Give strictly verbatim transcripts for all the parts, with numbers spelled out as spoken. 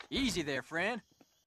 Easy there, friend.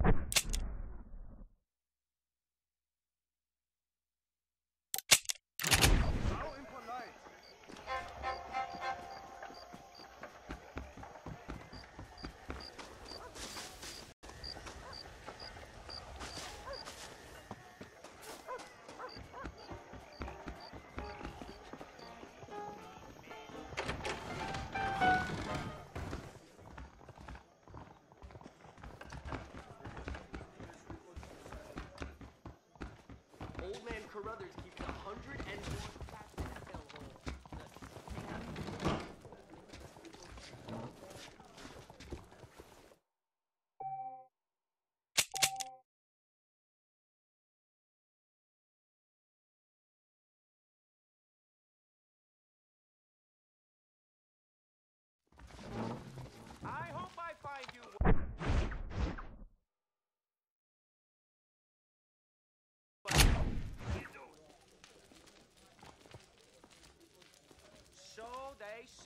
Old man Carruthers keeps a hundred and one cats in that hellhole. I hope I find you. So they say.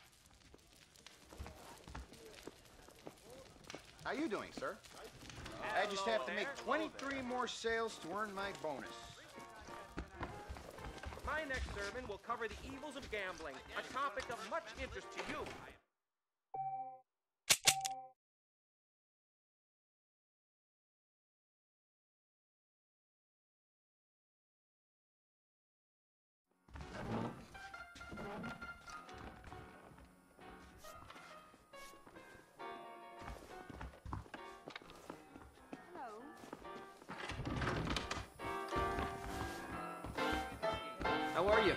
How you doing, sir? I just have to make twenty-three more sales to earn my bonus. My next sermon will cover the evils of gambling, a topic of much interest to you. How are you?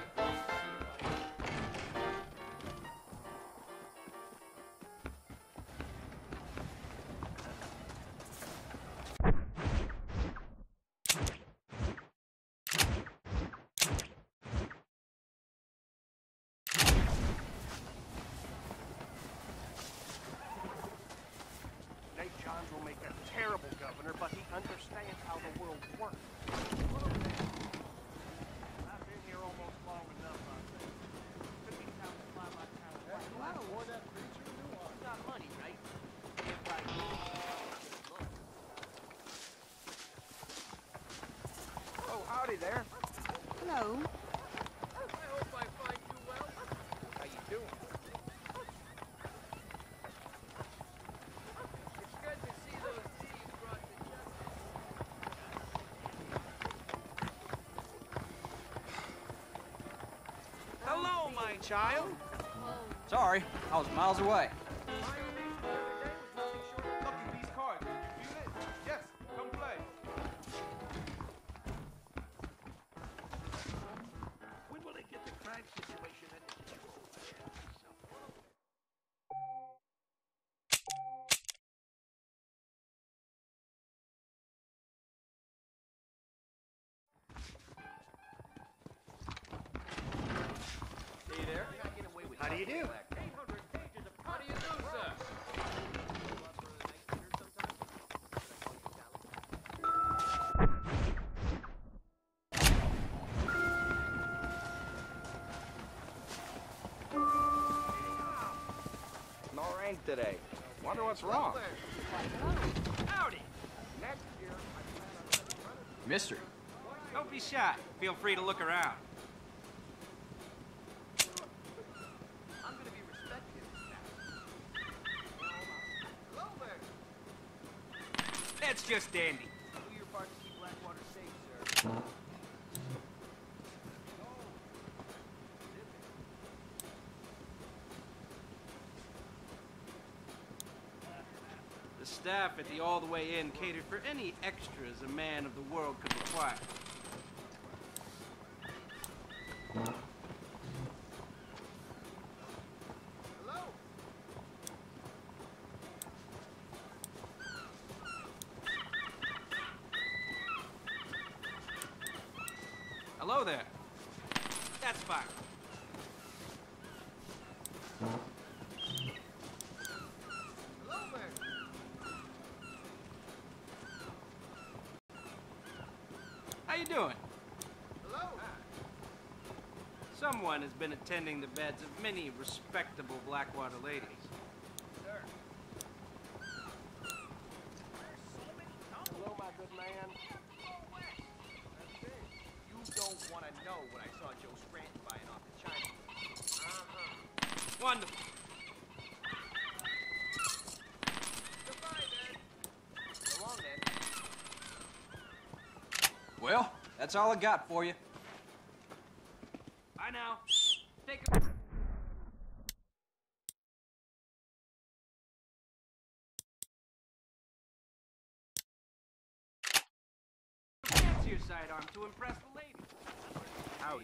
Nate Johns will make a terrible governor, but he understands how the world works. I've been here almost long enough, I think. Could be time to fly my town. Wow, boy, that preacher knew on. It's not money, right? If I Oh, howdy there. Hello. I hope I find you well. How you doing? It's good to see those thieves brought to justice. Hello, my child. Sorry, I was miles away. Yes, come play. When will they get the crime situation under control? Hey there. How do you do? How do you do, sir? No rain today. Wonder what's wrong. Howdy. Mister. Don't be shy. Feel free to look around. I'm gonna be respected. Hello there. That's just dandy. Do your part to keep Blackwater safe, sir. The staff at the All the Way Inn catered for any extras a man of the world could require. Hello. Hello there. That's fine. Hello there. How you doing? Hello. Someone has been attending the beds of many respectable Blackwater ladies. Sir. know, my good man. That's it. You don't want to know what I saw Joe Scranton buying off the China. Uh-huh. Wonderful. Goodbye, then. So long, then. Well, that's all I got for you. Bye now. Take a... Fancy your sidearm to impress the lady. Howdy.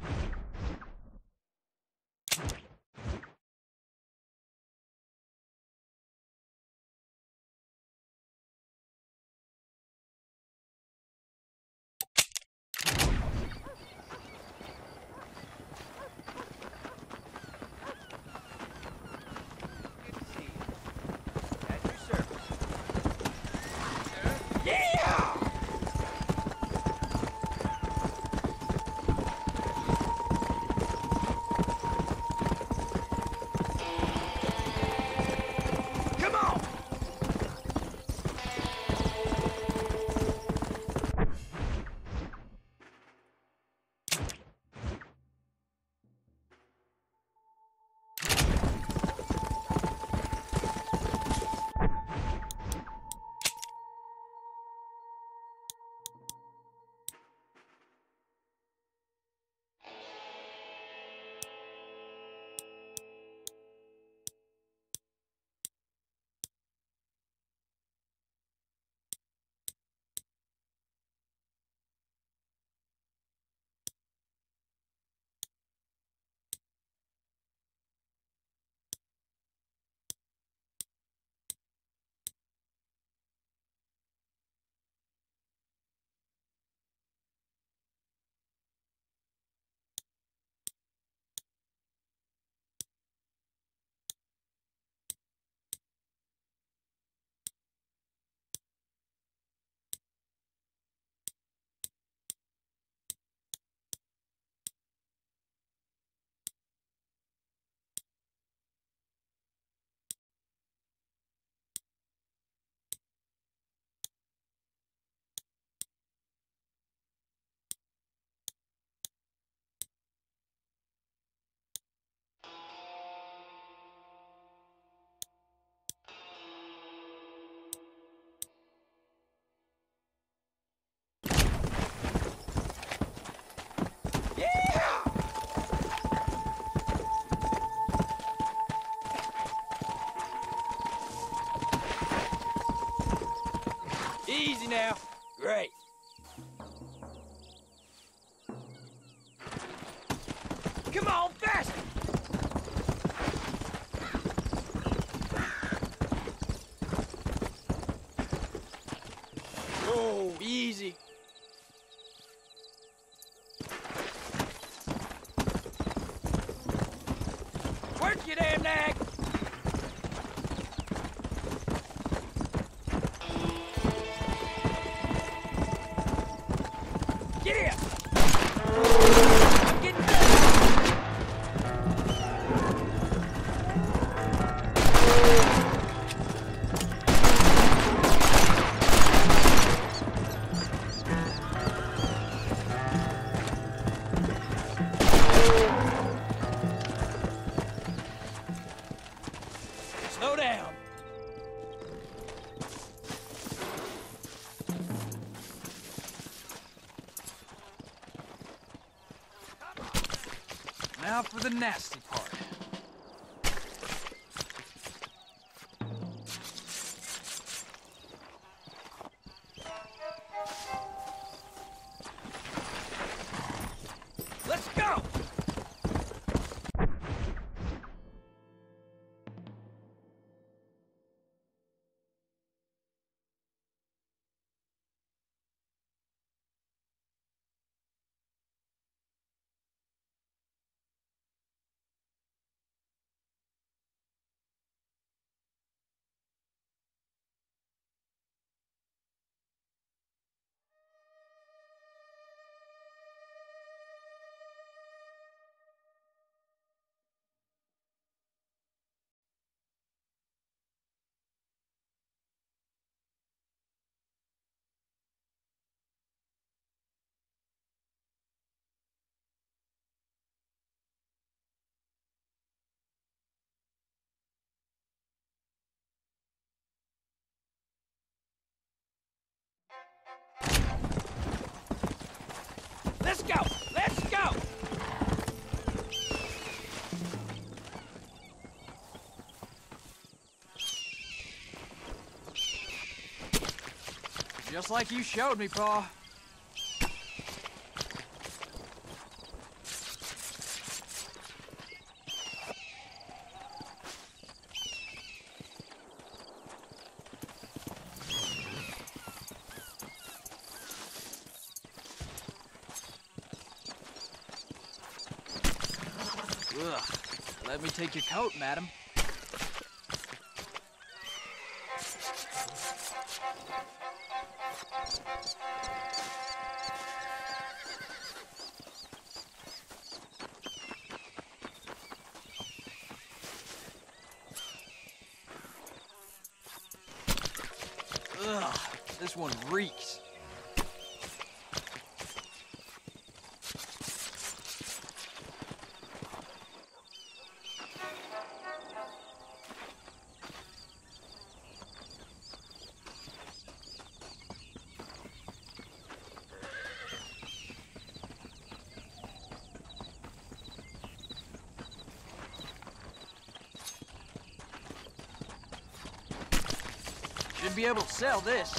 Good to see you. At your service. Yeah! Come on! Easy now. Great. Come on, faster! Oh, easy. Work your damn nag! Yeah! I'm getting done! Slow down. Now for the nasty part. Let's go! Just like you showed me, Pa. Ugh. Let me take your coat, madam. Ugh, this one reeks. Should be able to sell this.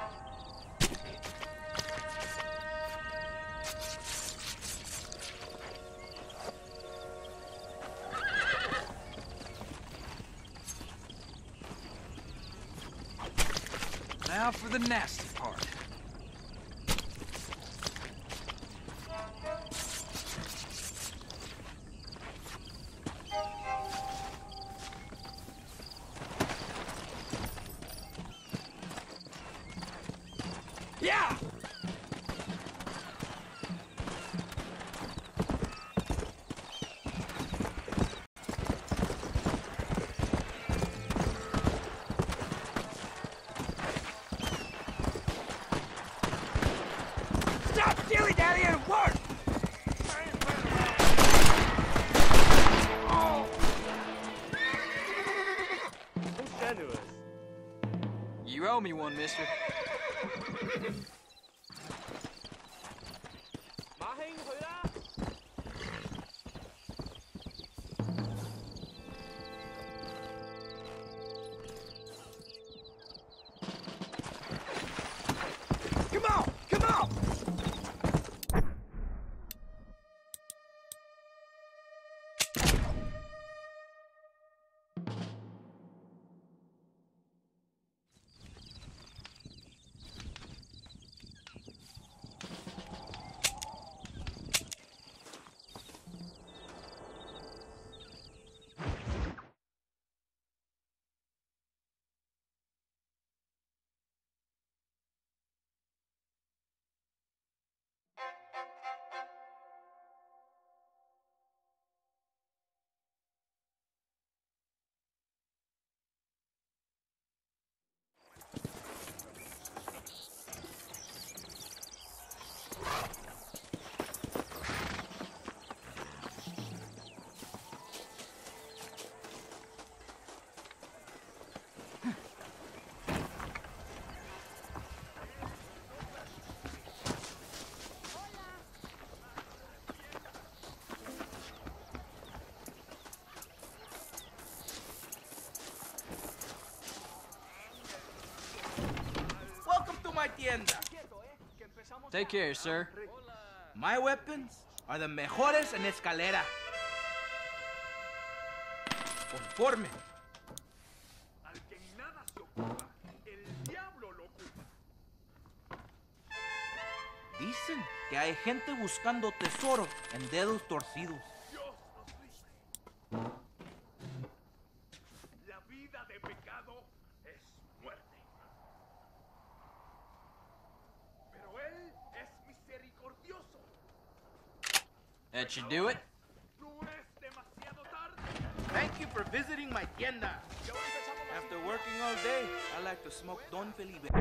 Now for the nasty part. Yeah! Stop dilly-dally and work! Oh. Who's generous? You owe me one, mister. Come on! Come on! My tienda. Take care, sir. My weapons are the mejores en escalera. Conforme. Al que nada se ocupa, el diablo lo ocupa. Dicen que hay gente buscando tesoro en dedos torcidos. Dios nos libre. La vida de pecado es muerte. Pero él es misericordioso. That should do it. No es demasiado tarde. Thank you for visiting my tienda. After working all day, I like to smoke Don Felipe.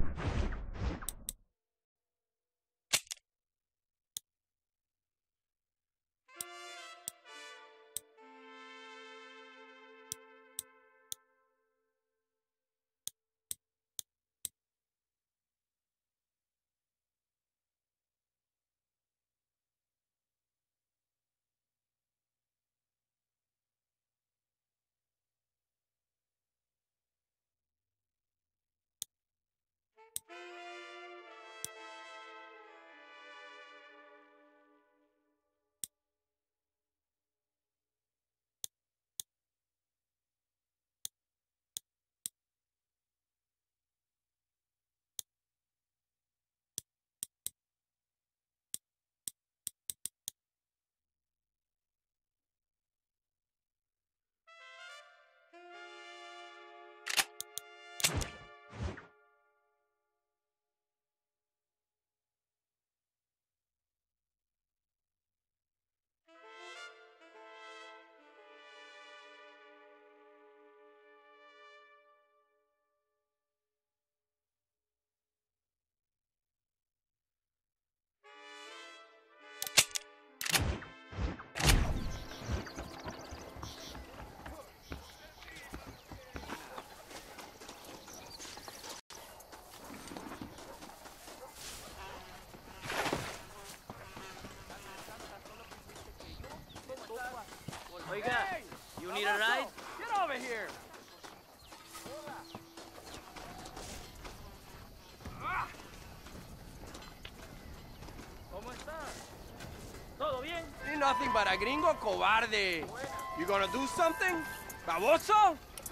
nothing but a gringo cobarde. You gonna do something? Baboso?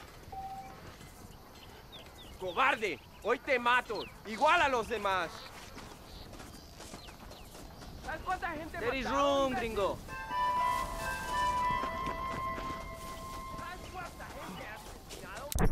Cobarde. Hoy te mato. Igual a los demás. ¿Sabes cuánta gente There is mataron, room, imbécil? gringo. ¿Sabes cuánta gente has asesinado?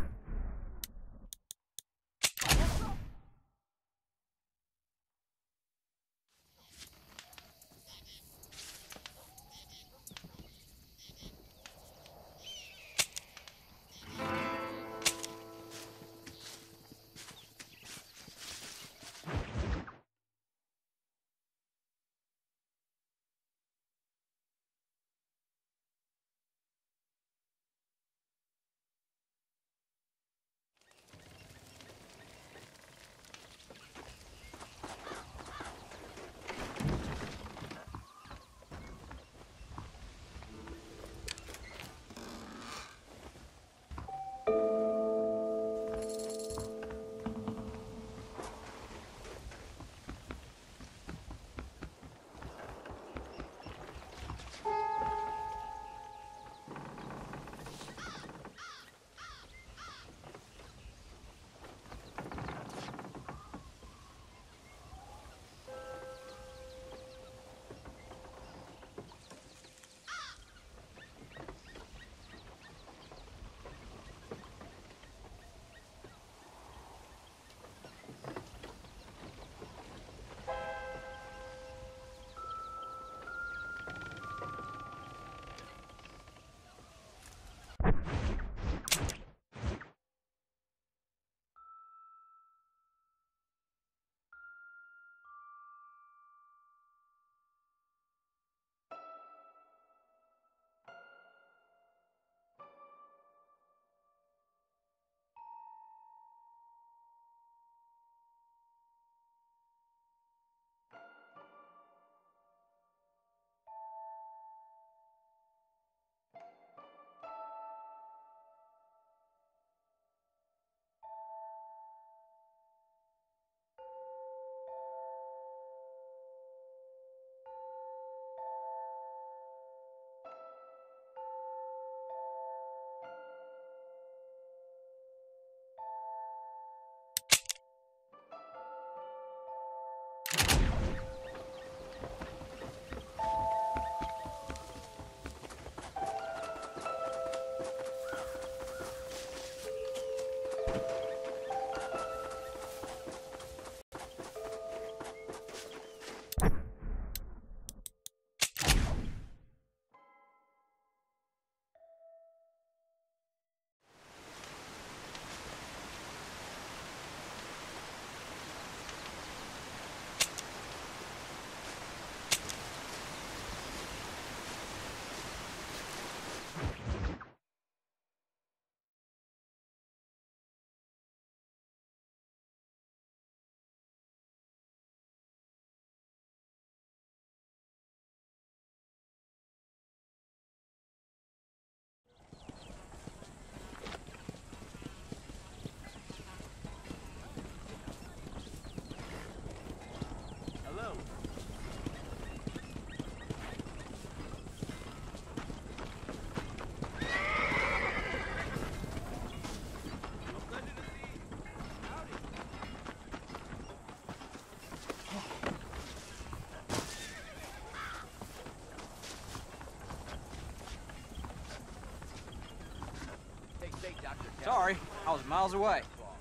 Sorry, I was miles away.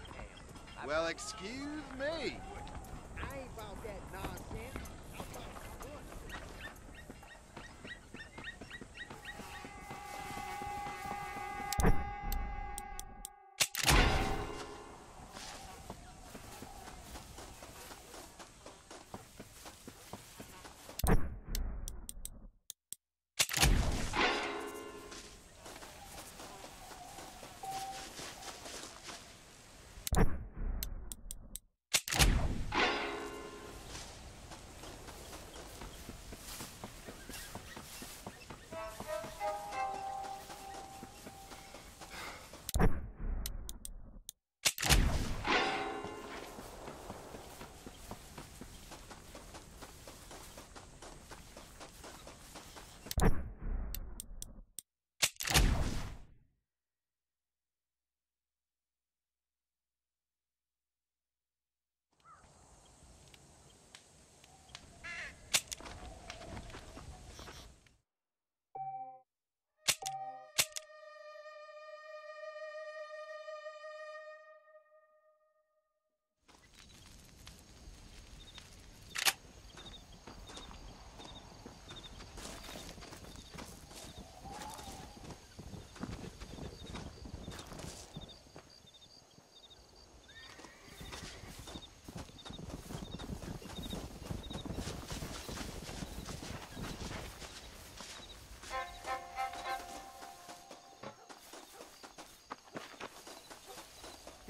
Well, excuse me. I ain't about that nonsense. I'm about to run.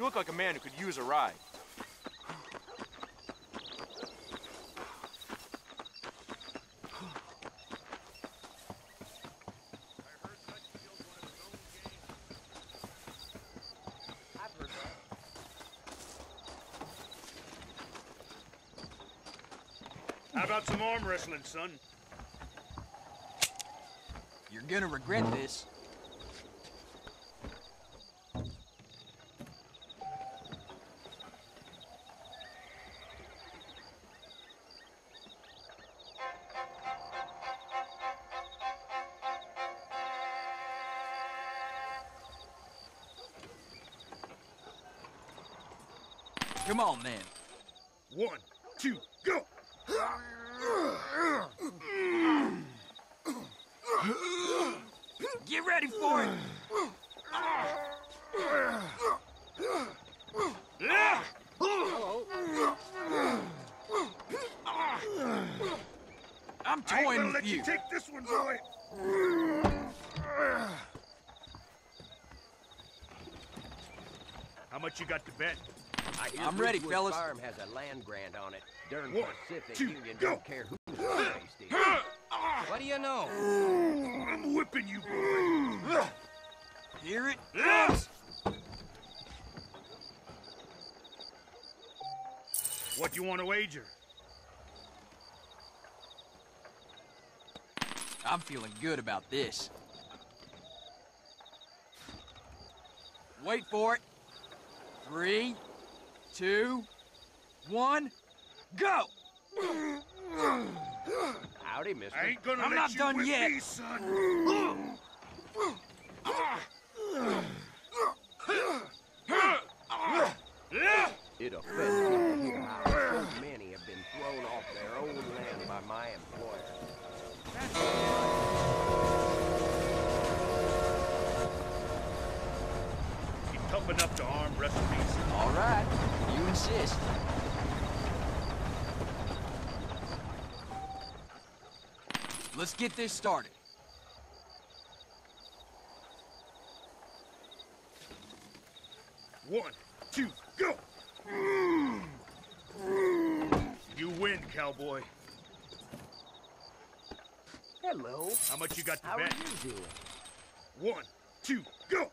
You look like a man who could use a ride. How about some arm wrestling, son? You're gonna regret this. Come on, then. One, two, go! Get ready for it! I'm I ain't toying gonna with let you. you. Take this one, boy. How much you got to bet? I hear I'm ready, Ridgewood fellas. Farm has a land grant on it. Darn One, Pacific two, Union go. don't care who's based in. What do you know? I'm whipping you, boy. Hear it? Yes. What you want to wager? I'm feeling good about this. Wait for it. Three, two, one, go! Howdy, mister. I ain't gonna I'm let not you done whip yet. me, son. It offends me to hear how so many have been thrown off their own land by my employer. You tough enough to arm wrestle me, son? All right, you insist. Let's get this started. One, two, go! You win, cowboy. Hello. How much you got to How are bet? you doing? One, two, go!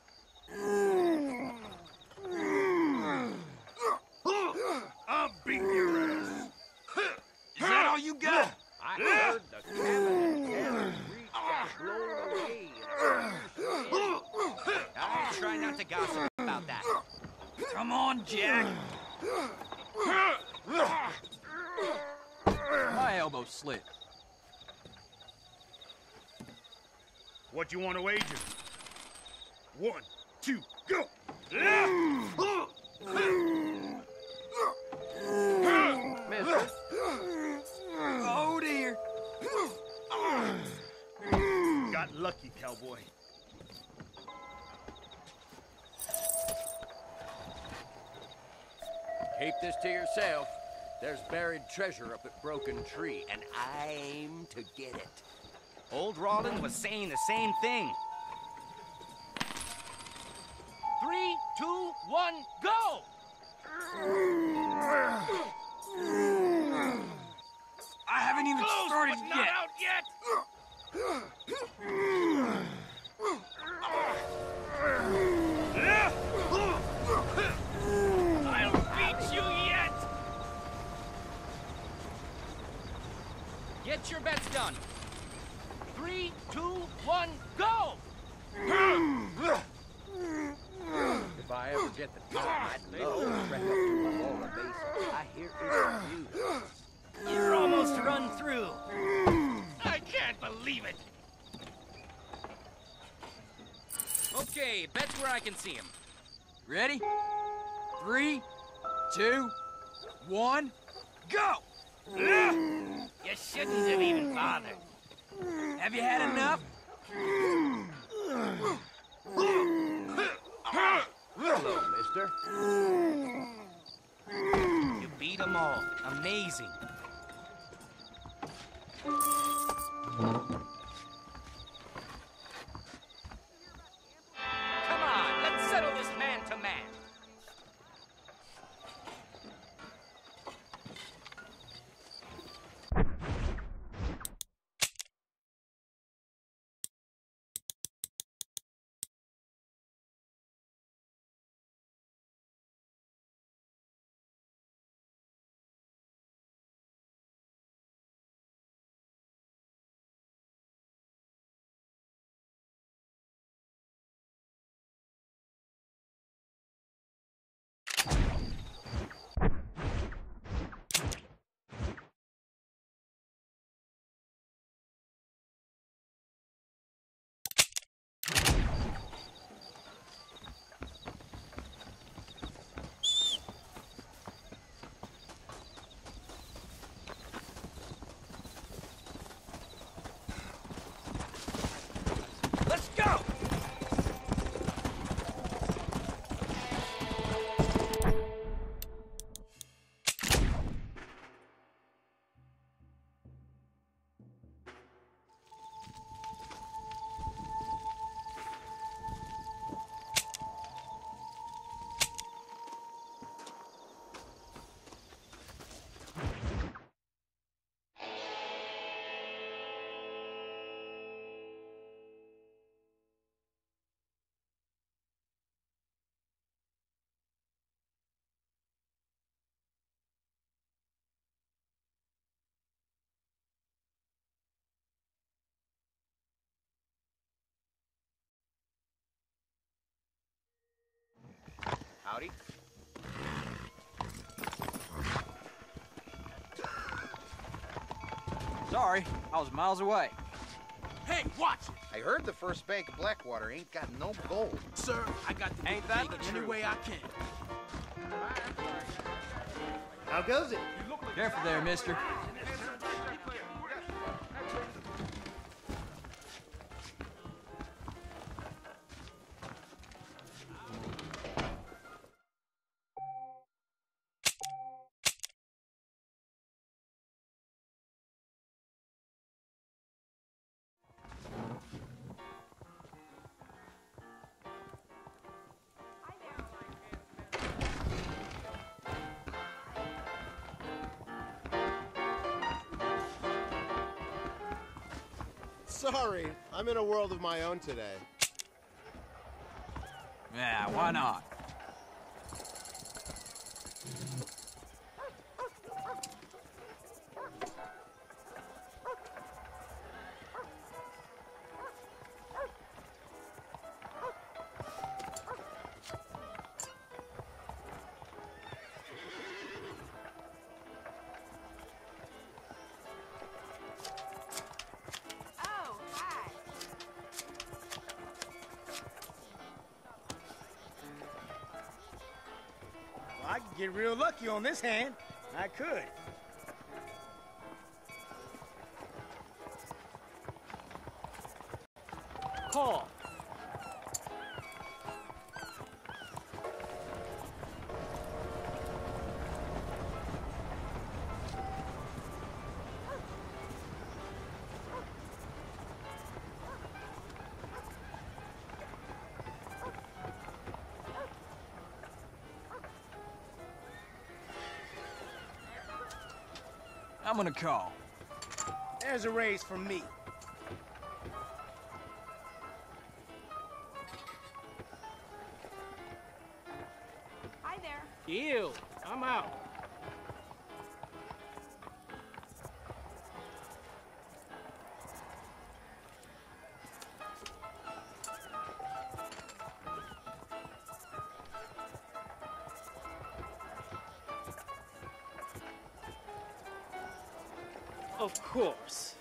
I'll beat your ass. Is that all you got? I heard the cabin at Taylor Creek got blown away in a storm. I'll try not to gossip about that. Come on, Jack. My elbow slipped. What you want to wager? One, two, go! Mister, Oh, dear. Got lucky, cowboy. keep this to yourself. There's buried treasure up at Broken Tree, and I'm to get it. Old Rollin was saying the same thing. Three, two, one, go! I haven't even Close, started but not yet. out yet! I'll beat you yet! Get your bets done. Three, two, one, go! If I ever get the time, I'd love to trek up to the Lola Basin. I hear it's beautiful. You're almost run through. I can't believe it. Okay, bets where I can see him. Ready? Three, two, one, go! You shouldn't have even bothered. Have you had enough? Hello, mister. You beat them all. Amazing. Come on, let's settle this man to man. Howdy. Sorry, I was miles away. Hey, watch it! I heard the First Bank of Blackwater ain't got no gold. Sir, I got to Ain't that take the it any truth? way I can. How goes it? Careful there, mister. Sorry, I'm in a world of my own today. Yeah, why not? Oh, hi. Well, I could get real lucky on this hand. I could. Call. I'm gonna call. There's a raise from me. Hi there. Ew, I'm out. Of course.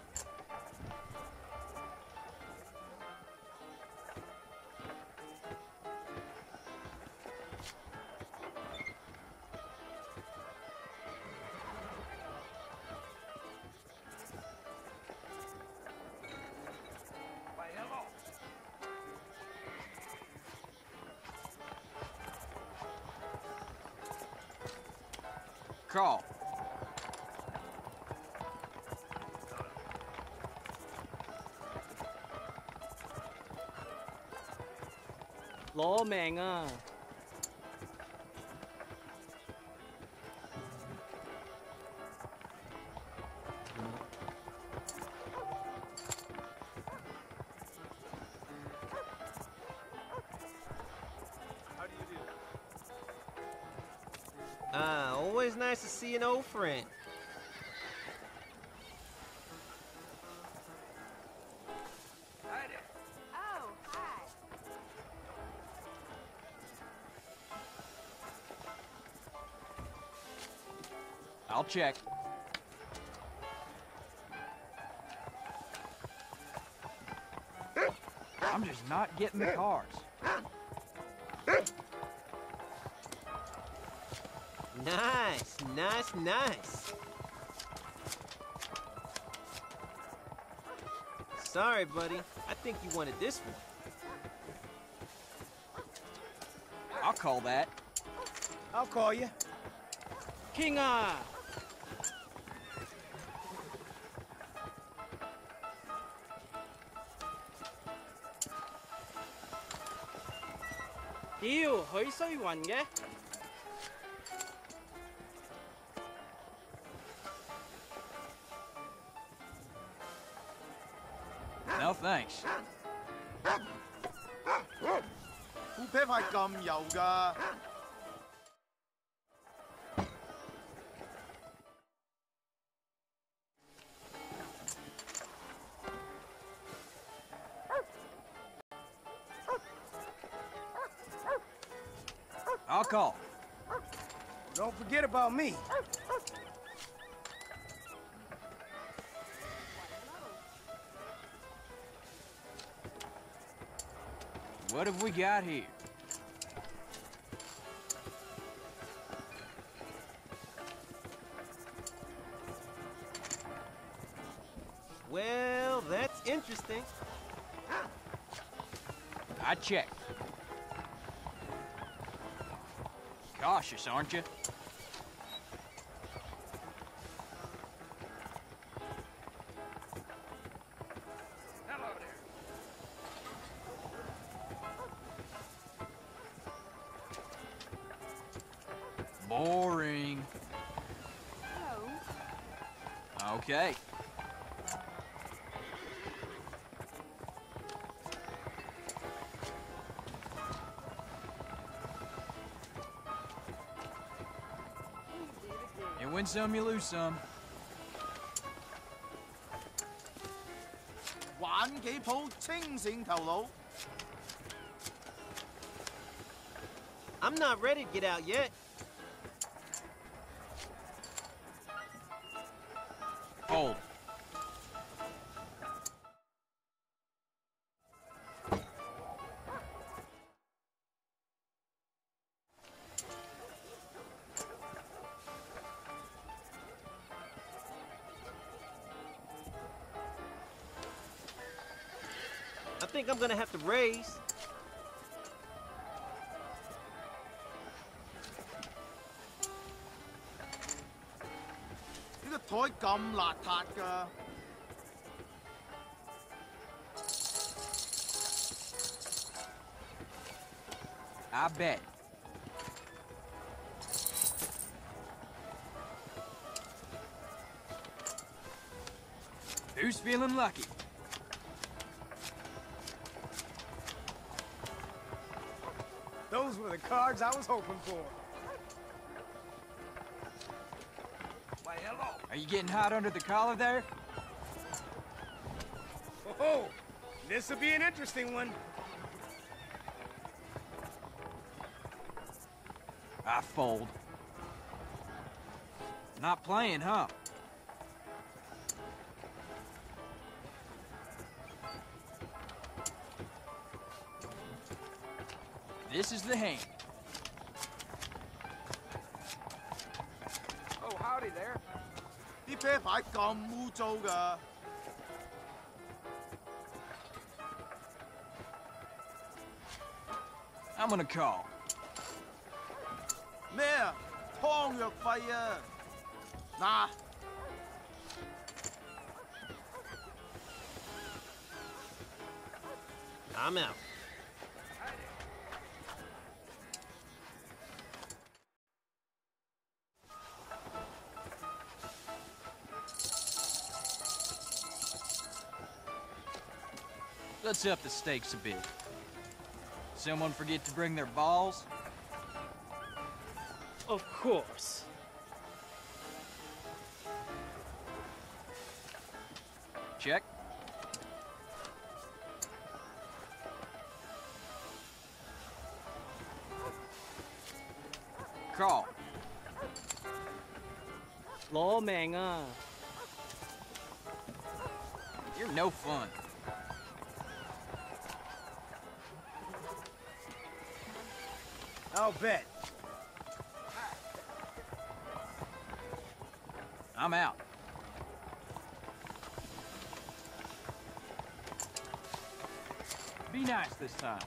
Call. Lỗ mạng à. Ah, always nice to see an old friend. Oh, hi. I'll check. I'm just not getting the cars. Nice, nice, nice. Sorry, buddy. I think you wanted this one. I'll call that. I'll call you. King ah. Yêu, 許衰雲嘅。 No thanks. 副啤牌咁油㗎。 I'll call. Don't forget about me. What have we got here? Well, that's interesting. I checked. Cautious, aren't you? Hello there. Boring. Hello. Okay. You win some, you lose some. 玩幾鋪清醒頭腦。 I'm not ready to get out yet. Hold. I think I'm gonna have to raise. 呢個台咁邋遢㗎。 I bet. Who's feeling lucky? Those were the cards I was hoping for. Why, hello. Are you getting hot under the collar there? Oh, this'll be an interesting one. I fold. Not playing, huh? This is the hand. Oh, howdy there. 啲啤牌咁污糟㗎。 I'm gonna call. 咩啊？湯藥費啊！嗱， I'm out. Let's up the stakes a bit. Someone forget to bring their balls? Of course. Check. Call. 攞命啊！ You're no fun. I'll bet. I'm out. Be nice this time.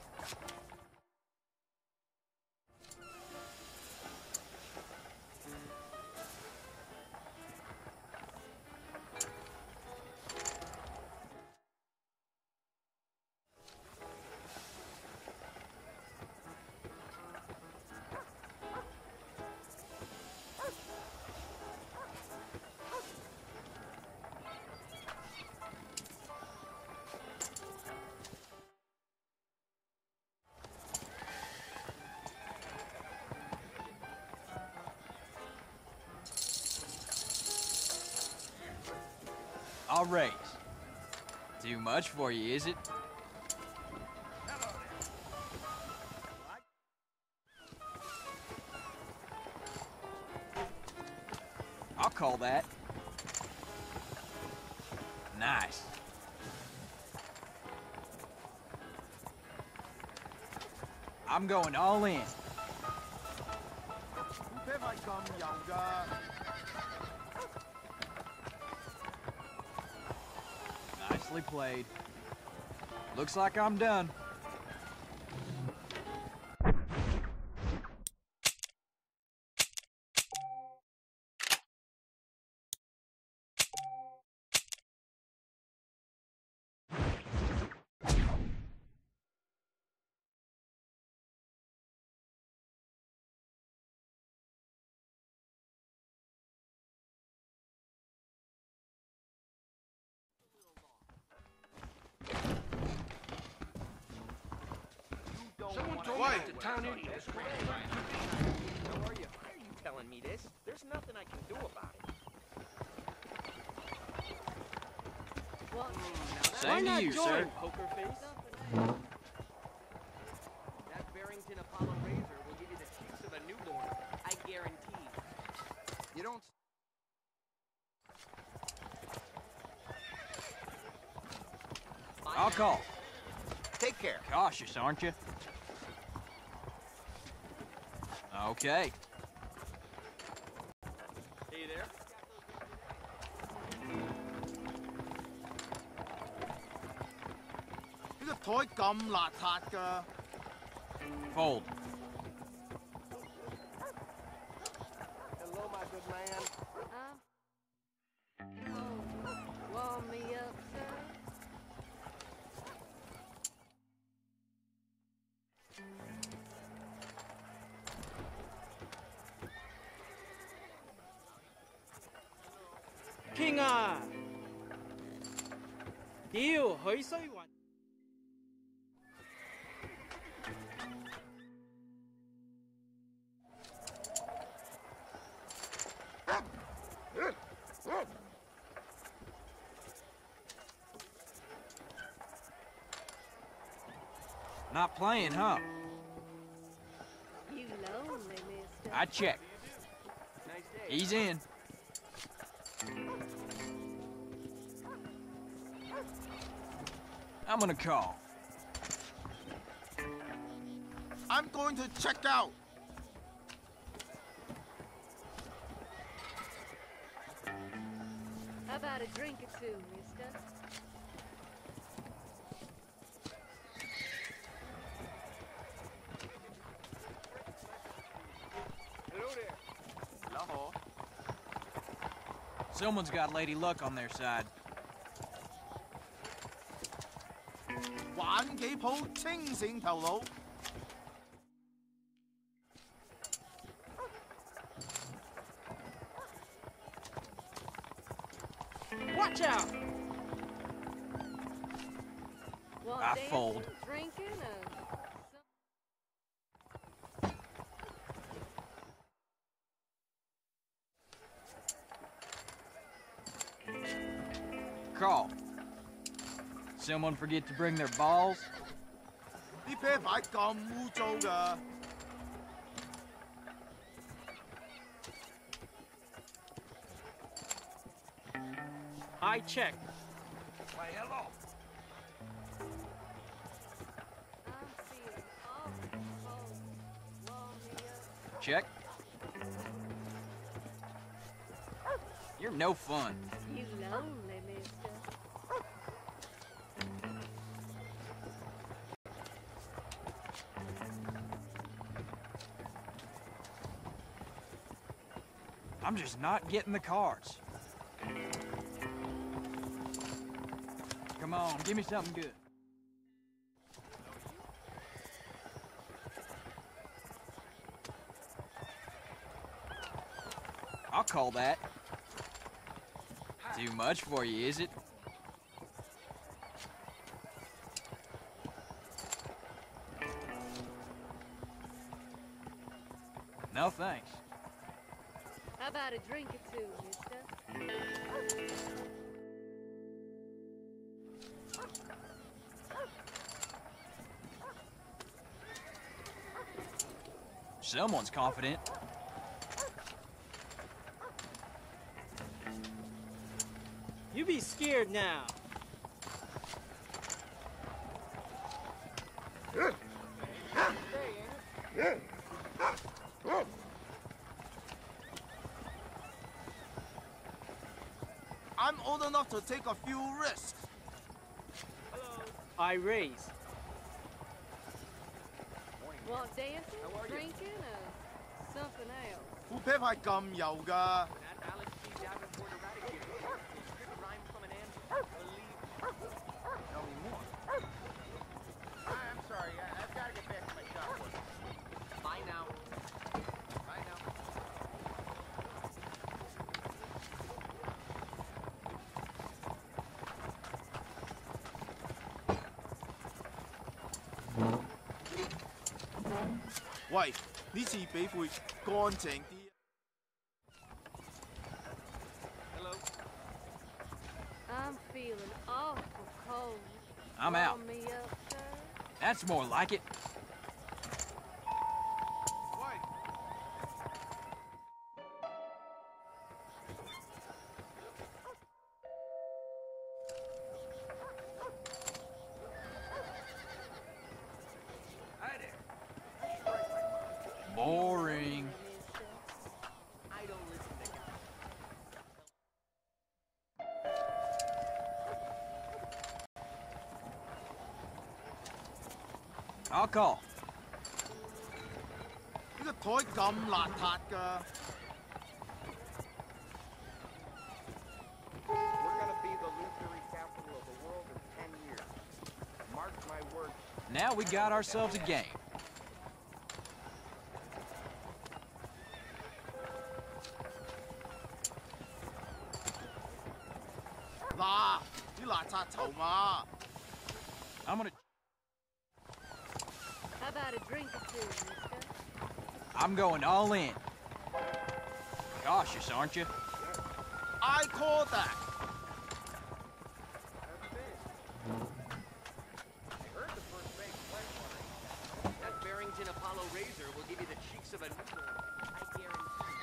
I'll raise. Too much for you, is it? call that. Nice. I'm going all in. Nicely played. Looks like I'm done. Someone told me that the town idiot is Who are you? Why are you telling me this? There's nothing I can do about it. Well, Same to you, sir. Poker face? That Barrington Apollo razor will give you the cheeks of a newborn. I guarantee. You don't... I'll call. Take care. Cautious, aren't you? Okay. Hey there. Fold. Hello, my good man. Uh, oh, warm me up, sir. King à,屌佢衰運。 Not playing, huh? You lonely, mister. I check. Nice day. He's in. I'm gonna call. I'm going to check out. How about a drink or two, mister? Hello there. Hello. Someone's got Lady Luck on their side. 玩幾鋪清醒頭腦。 Watch out! Want I dancing, fold. drinking, or Call. Someone forget to bring their balls? 啲啤牌咁污糟㗎。 I check. Why, hello. I'm feeling awful cold. Warm me up. Check. You're no fun. You lonely, mister. I'm just not getting the cards. Come on, give me something good. I'll call that. Too much for you, is it? No thanks. How about a drink or two, mister? Someone's confident. You be scared now. I'm old enough to take a few risks. I raise. Want dancing, drinking, or something else? 副啤牌咁油㗎。 That Alex P. Davenport eradicator. Strip rhyme from an answer. Believe. Tell me more. I'm sorry, I, I've got to get back to my shop work. Bye now. Bye now. Wait, 喂，呢次比會乾淨啲。 I'm feeling awful cold. I'm out. Warm me up, sir. That's more like it. Boring. I don't listen to guys. I'll call. 呢個台咁邋遢㗎。 We're gonna be the luxury capital of the world in ten years. Mark my words. Now we got ourselves a game. 嗱，啲邋遢籌碼。 I'm gonna... How about a drink or two, mister? I'm going all in. Cautious, aren't you? I call that. That Barrington Apollo razor will give you the cheeks of a newborn. I guarantee.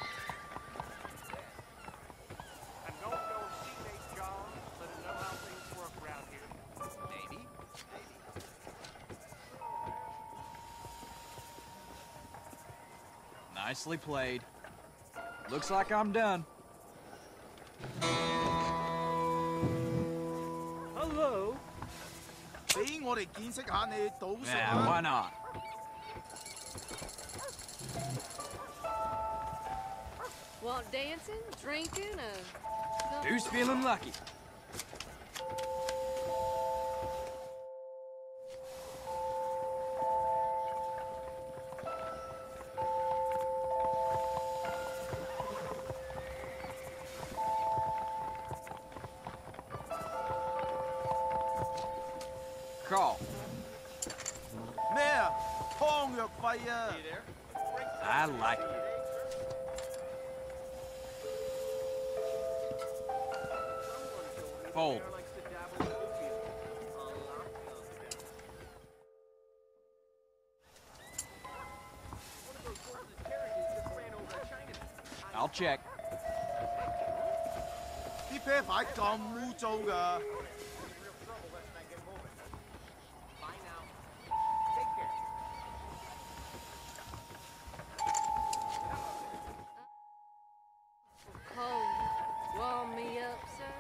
And don't go teenage John. Let him know how things work around here. Maybe. Maybe. Nicely played. Looks like I'm done. Hello. 俾我哋見識下你賭術 Yeah, 啊！ why not? Want dancing, drinking, or something? Who's feeling lucky? Call. 咩啊？湯藥費啊！ I like it. Fold. I'll check. 啲啤牌咁污糟㗎。 Cold. Warm me up, sir.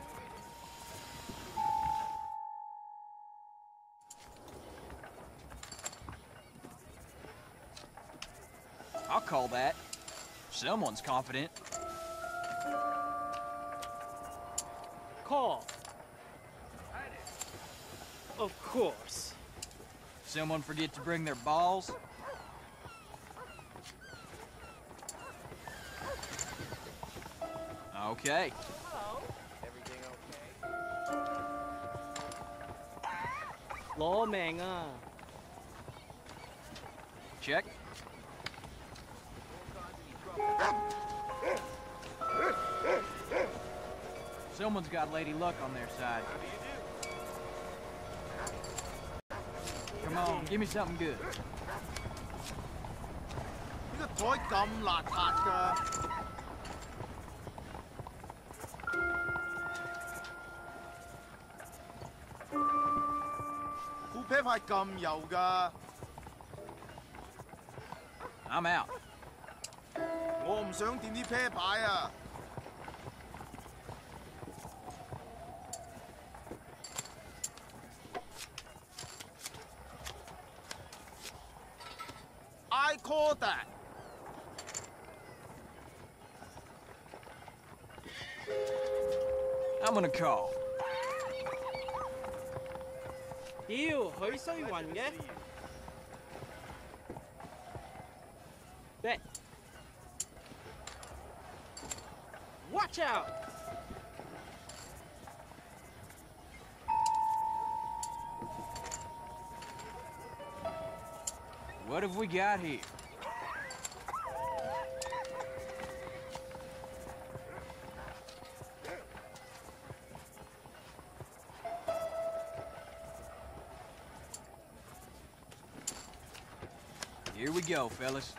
I'll call that. Someone's confident. Call. Of course. Someone forget to bring their balls? Okay. Everything okay? 攞命啊！ Check. Someone's got Lady Luck on their side. Come on, give me something good. 呢個台咁邋遢㗎。 啤牌咁油㗎。 I'm out. 我唔想掂啲啤牌啊！ I call that. I'm gonna call. 屌，佢衰暈嘅。Bet. Watch out! What have we got here? Here we go, fellas.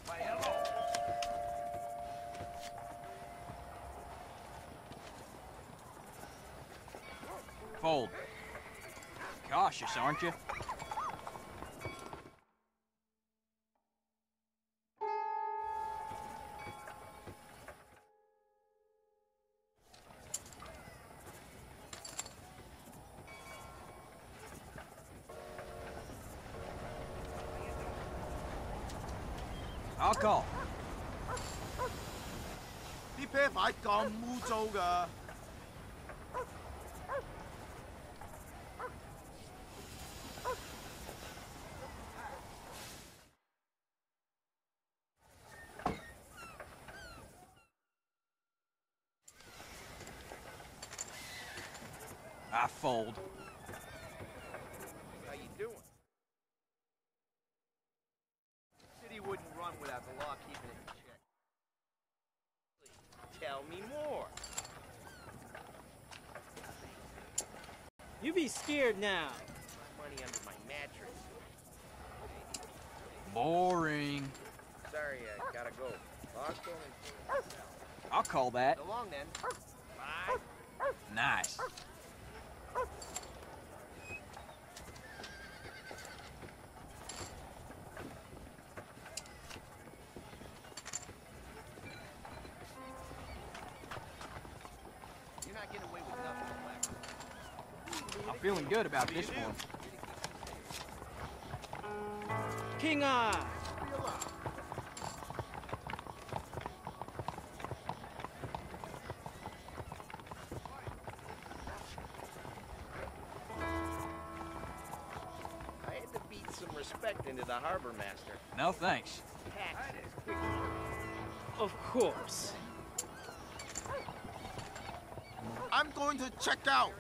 Fold. Cautious, aren't you? I'll call. 啲啤牌咁污糟㗎。 I fold. How you doing? City wouldn't run without the law keeping it in check. Tell me more. You be scared now. My money under my mattress. Boring. Sorry, I gotta go. Boss told me. I'll call that. So long then. Bye. Nice. You're not getting away with nothing. I'm feeling good about this one. King Eye! I had to beat some respect into the harbor master. No thanks. Of course. I'm going to check out.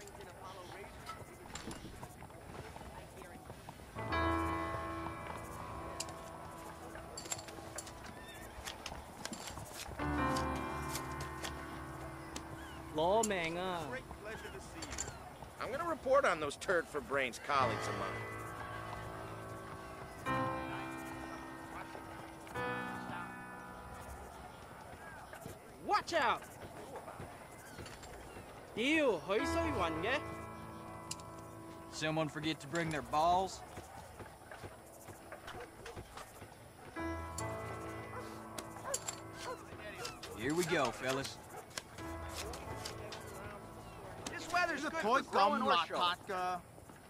Law man, ah. Great pleasure to see you. I'm gonna report on those turd for brains colleagues of mine. Watch out! 屌，佢衰暈嘅。 Someone forget to bring their balls? Here we go, fellas. This weather's good 台 for throwing 咁 or 邋 show. 遢㗎。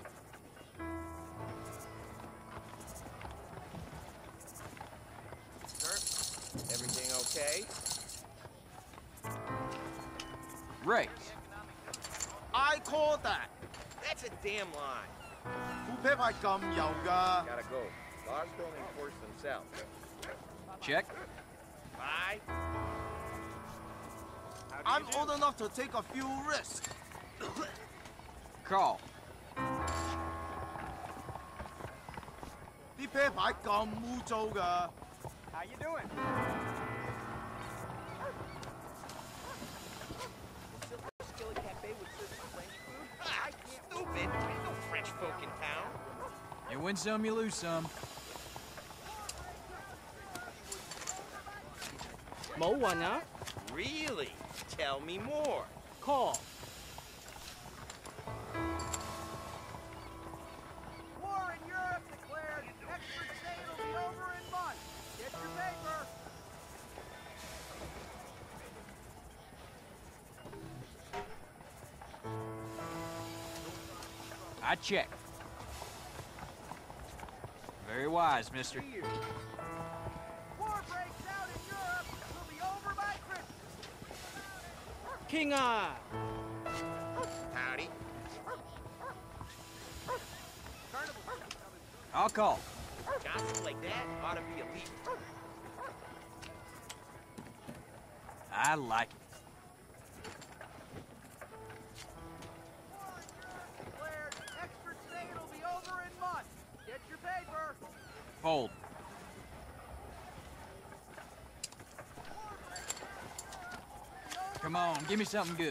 Sir, everything okay? Right. I call that. That's a damn lie. 副啤牌咁油㗎。 Gotta go. Laws don't enforce themselves. Check. Bye. I'm old enough to take a few risks. Call. 啲啤牌咁污糟㗎。 How you doing? Skillet Cafe would serve French food? Ah, stupid. There's no French folk in town. You win some, you lose some. 冇暈啊 Really? Tell me more. ？Call. I check. Very wise, mister. War breaks out in Europe. We'll be over by Christmas. King ah! Howdy. I'll call. Gossip like that ought to be illegal. I like it. Declared. Experts say it'll be over in months. Get your paper. Fold. Come on, give me something good.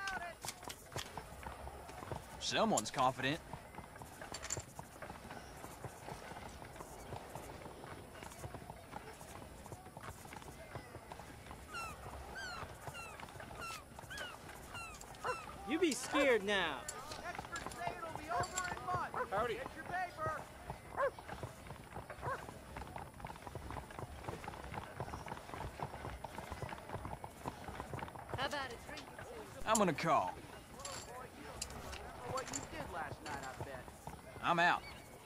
Someone's confident. You be scared now. Experts say it'll be over in months. Howdy. Get your paper. How about a drink or two? I'm gonna call. Remember what you did last night, I bet. I'm out.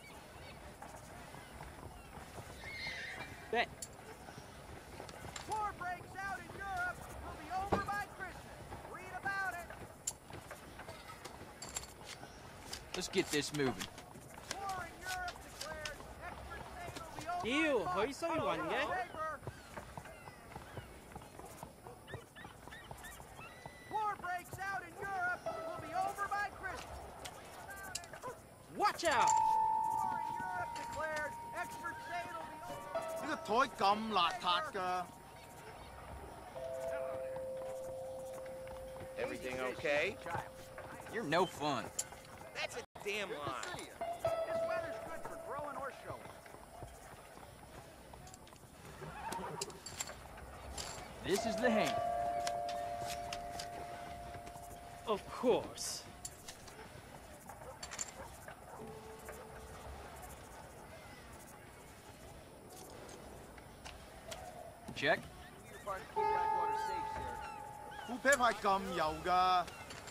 Bet. War breaks out in Europe. We'll be over by Christmas. Read about it. Let's get this moving. War in Europe declared. Experts say it'll be over Ew, in months. hơi soi hoành Get ghê. your paper. War breaks out in Europe. We'll be over by Christmas. Watch out! War in Europe declared. Experts say it'll be over. 呢個台咁邋遢㗎。 Everything okay? You're no fun. That's a damn lie. This weather's good for growing or showing. This is the hand. Of course. Check. Your part to keep Blackwater safe, sir. 副啤牌咁油㗎。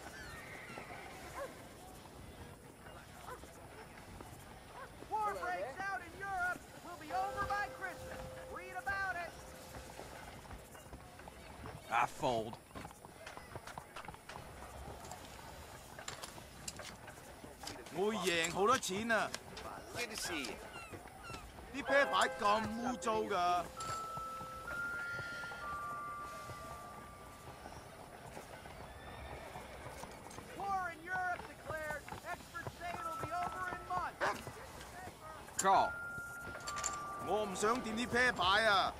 War breaks out in Europe. We'll be over by Christmas. Read about it. I fold. 我會贏好多錢啊！ Good to see you. 啲啤牌咁污糟㗎。 War in Europe declared. Experts say it'll be over in months. Call. 我唔想掂啲啤牌啊！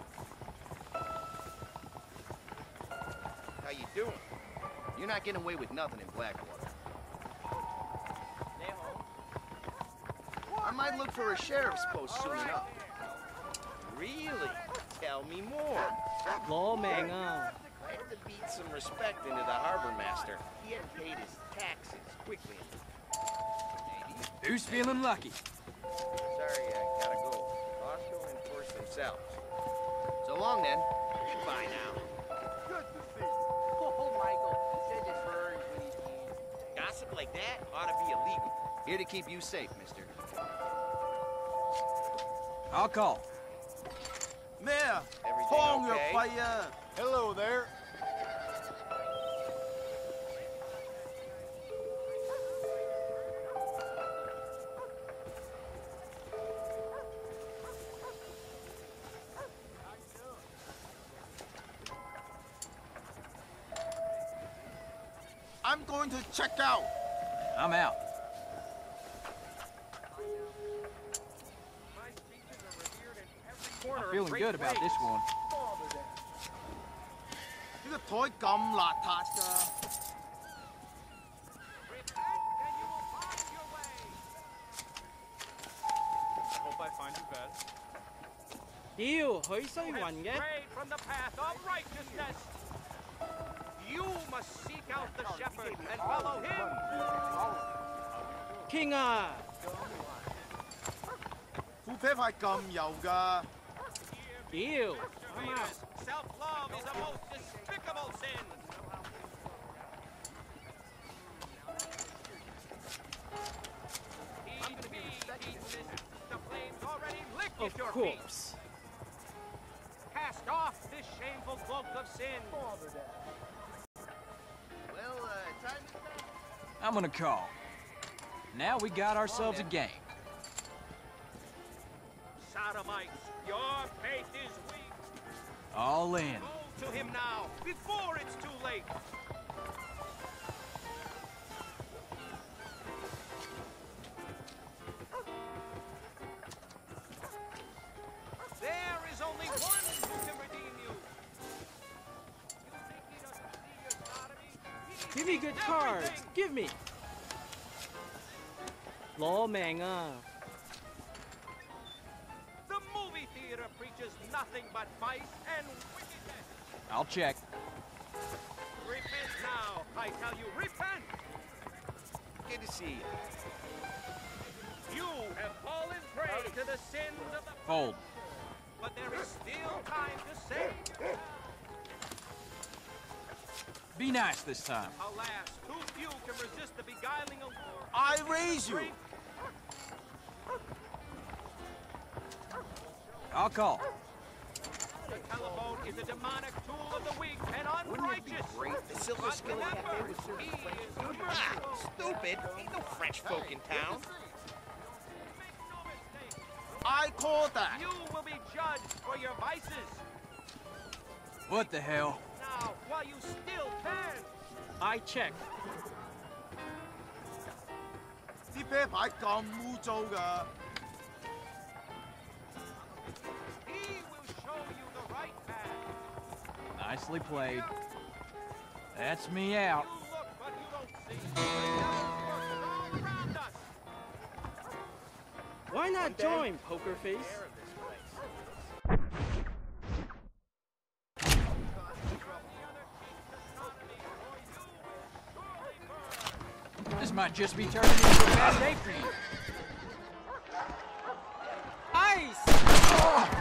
How you doing? You're not getting away with nothing in Blackwater. I might look for a sheriff's post soon enough. Really? Tell me more. 攞命啊！ I had to beat some respect into the harbor master. He hadn't paid his taxes quickly. Who's feeling lucky? Sorry, I gotta go. Boss will enforce themselves. So long then. Goodbye now. Good to see you. Oh, Michael. He said his furs when he came. Gossip like that ought to be illegal. Here to keep you safe, mister. I'll call. 咩啊？ Everything 湯藥 okay? 費啊！ Hello there. I'm going to check out. I'm out. I'm feeling good about this one. 呢個台咁邋遢㗎。 Hope I find you best. 屌，佢衰暈嘅。 Strayed from the path of righteousness. You must seek out the shepherd and follow him. King 啊！ 副啤牌咁油㗎。 屌， Self-love is a most despicable sin. quick Of get your course. feet. Cast off this shameful cloak of sin. Well, uh, time to... I'm gonna call. Now we got ourselves a game. Sodomites, your faith is weak. All in. Go to him now, before it's too late. There is only one who can redeem you. You think he doesn't see your sodomy? He Give me sees good cards. everything. Give me. 攞命啊 The movie theater preaches nothing but vice and wickedness. I'll check. Repent now, I tell you, repent! Good to see you. You have fallen prey to the sins of the... Hold. But there is still time to save. Be nice this time. Alas, too few can resist the beguiling allure. I raise you. I'll call. The telephone is a demonic tool of the weak and Wouldn't it be unrighteous. great if the Silver But Skillet remember, Cafe was serving he French is food? merciful. Ah, stupid. Ain't no French folk in town. Make no mistake. I call that. You will be judged for your vices. What the hell? Now, while you still can. I check. 啲啤牌咁污糟㗎。 He will show you the right path. Nicely played. That's me out. You look, but you don't see. The devil's working all around us. Why not join, Poker Face? This might just be turning into a bad day for you. Ice!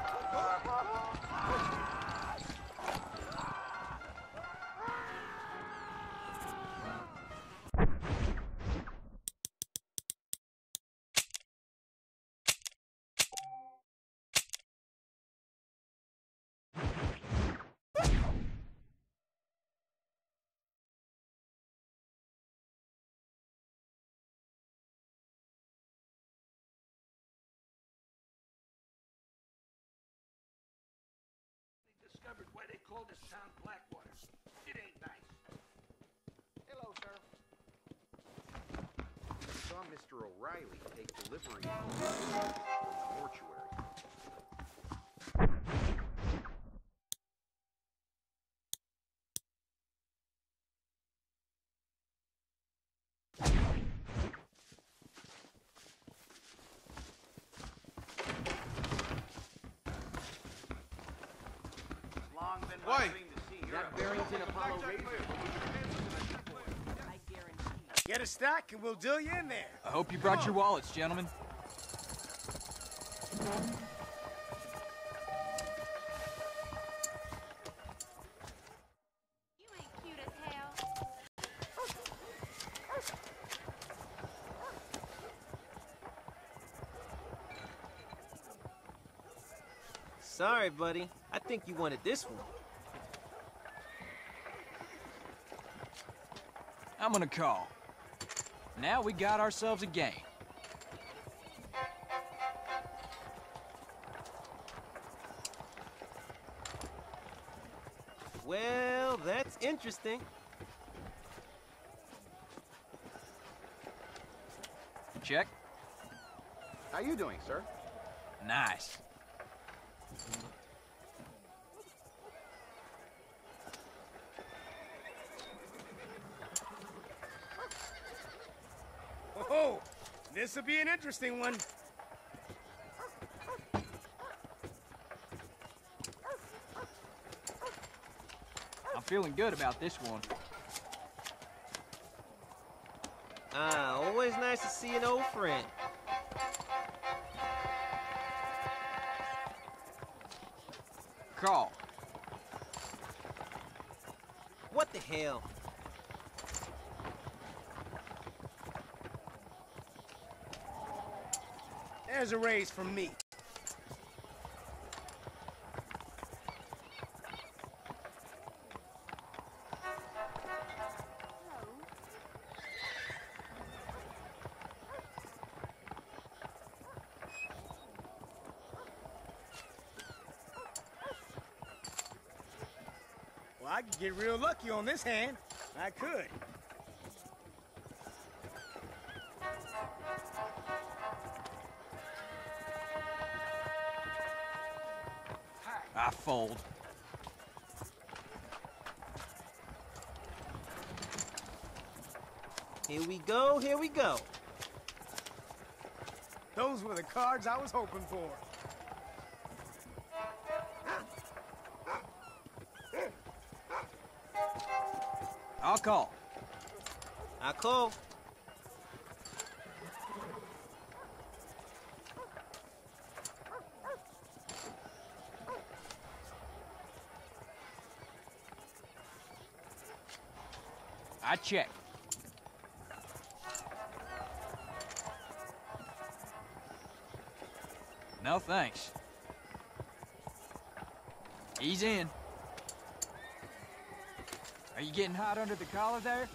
Discovered why they call this town Blackwater. It ain't nice. Hello, sir. I saw Mister O'Reilly take delivery of the mortuary. Long been Why? my dream to see That Barrington Apollo Razor. Get a stack and we'll deal you in there. I hope you brought your wallets, gentlemen. You ain't cute as hell. Sorry, buddy. I think you wanted this one. I'm gonna call. Now we got ourselves a game. Well, that's interesting. Check. How you doing, sir? Nice. Oh, this'll be an interesting one. I'm feeling good about this one. Ah, always nice to see an old friend. Call. What the hell? There's a raise from me. I could get real lucky on this hand. I could. I fold. Here we go, here we go. Those were the cards I was hoping for. I'll call. I call. I check. No thanks. He's in. Are you getting hot under the collar there?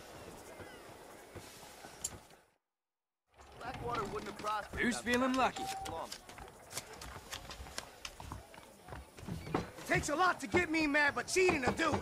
Blackwater wouldn't have prospered. Who's feeling lucky? It takes a lot to get me mad, but cheating will do it.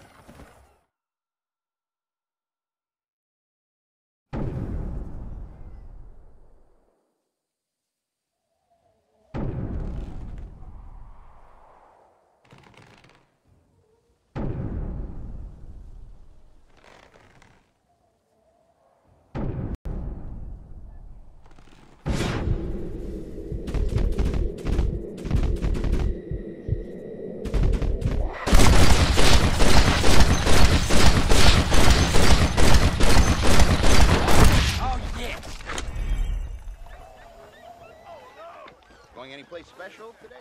Anyplace special today?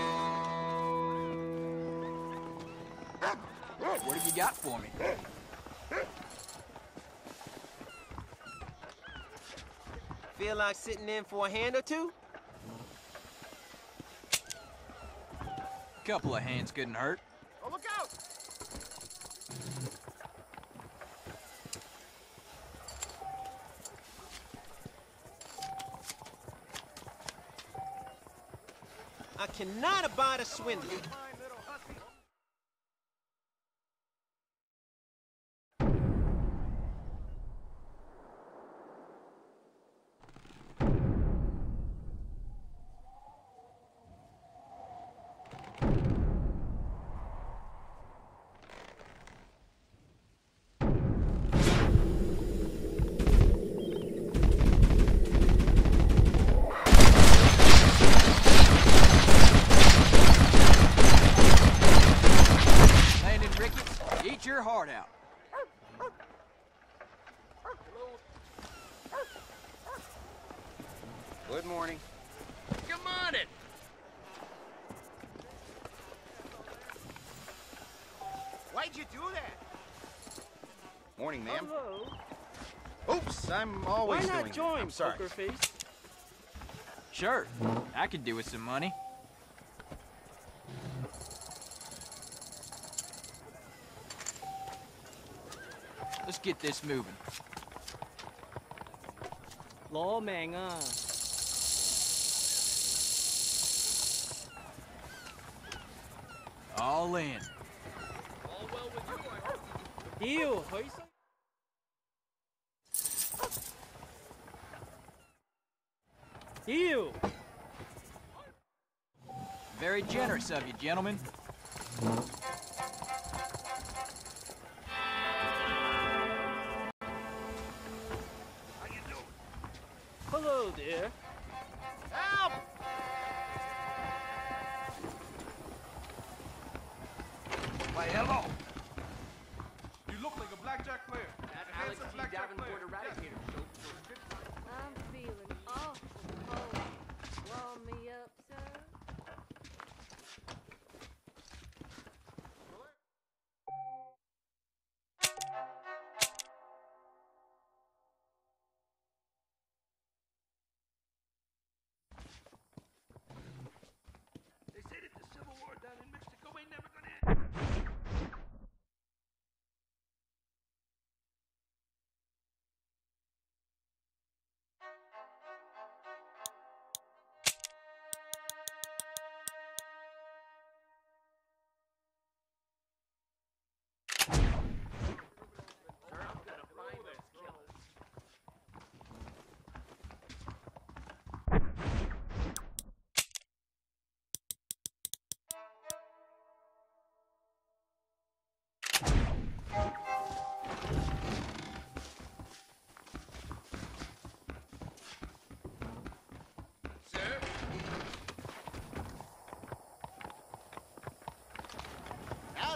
What have you got for me? Feel like sitting in for a hand or two? Couple of hands couldn't hurt. Oh, look out! I cannot abide a swindler. Your heart out. Good morning. Come on it! Why'd you do that? Morning, ma'am. Hello. Oops, I'm always Why not doing join, that. I'm sorry. poker face? Sure, I could do with some money. Let's get this moving. Lỗ mèn à. All in. All well with you, I hope. Yêu, hỡi sao? Yêu. Very generous of you, gentlemen. Hello there. Help! Why, hello! You look like a blackjack player. That A Alex handsome T. blackjack Davenport player. Eradicator. I'm feeling awful cold. Warm me up, sir. They say that the Civil War down in Mexico ain't never gonna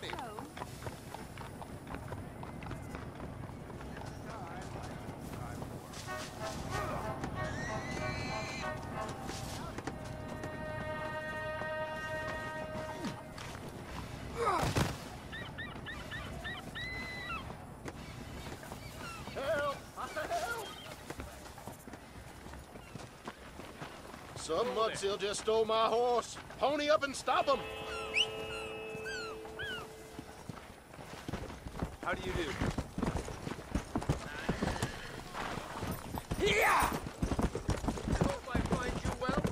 got it. Help! Help! Some mudsill just stole my horse. Pony up and stop him. How do you do? Yeah! Hope I find you well.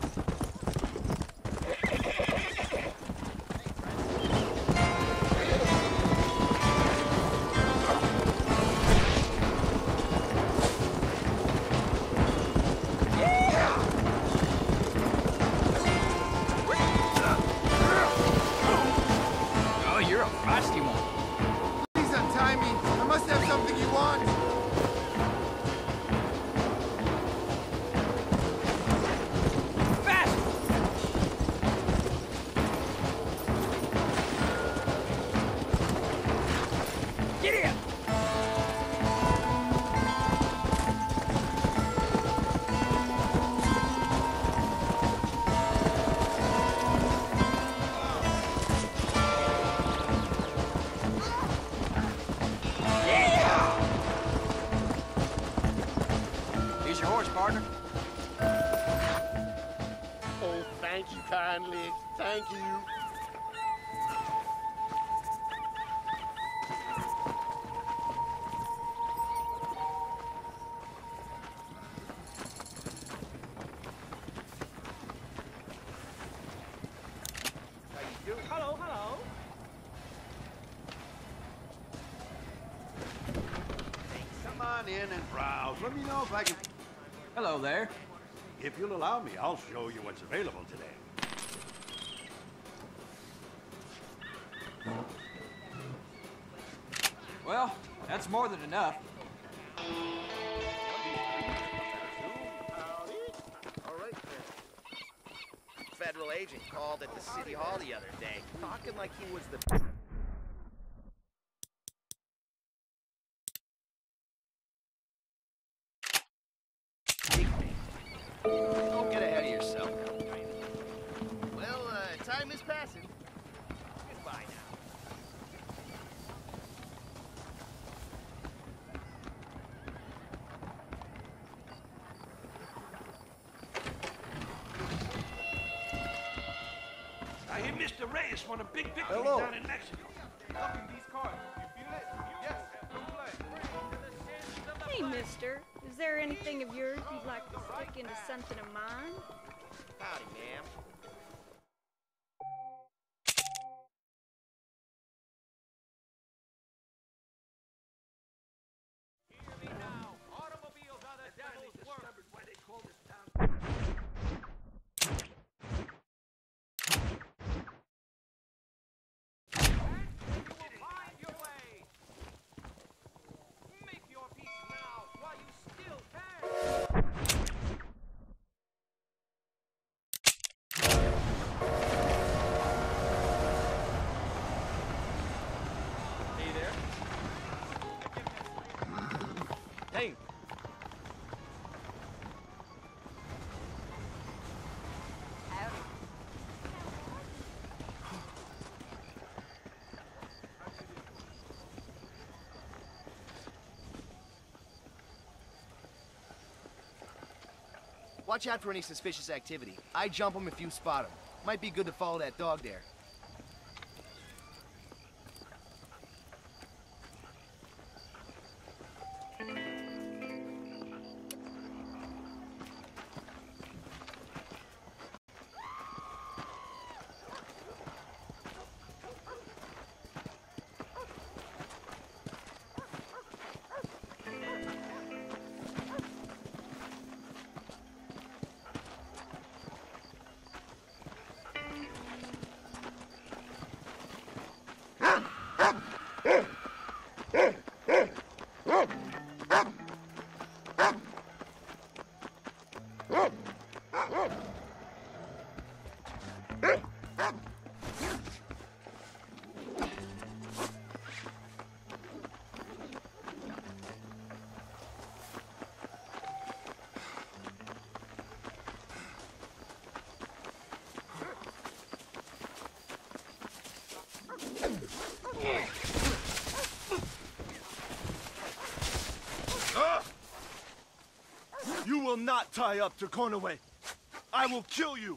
Oh, you're a feisty one. Please untie me. I must have something you want. Fast! Get in! Here's your horse, partner. Oh, thank you kindly. Thank you. Hello, hello. Come on in and browse. Let me know if I can... Hello there. If you'll allow me, I'll show you what's available today. Well, that's more than enough. All right, then. Federal agent called at the city hall the other day, talking like he was the... Don't get ahead of yourself. Well, uh, time is passing. Goodbye now. I hear Mister Reyes won a big victory Hello. down in Mexico. Look in these cards. You feel it? Yes. Don't play. Hey, mister. Is there anything of yours you'd like to stick into something of mine? Howdy, ma'am. Automobiles are the devil's work. Why they call this town... And you will find your way. Make your peace now while you still can. Hey there. Hey. Watch out for any suspicious activity. I jump them if you spot them. Might be good to follow that dog there. not tie up to Conaway. I will kill you.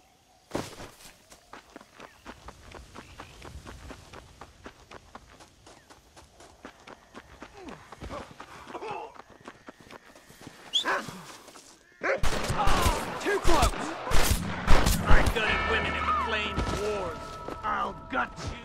Too close! I gutted women in the Plains Wars. I'll gut you.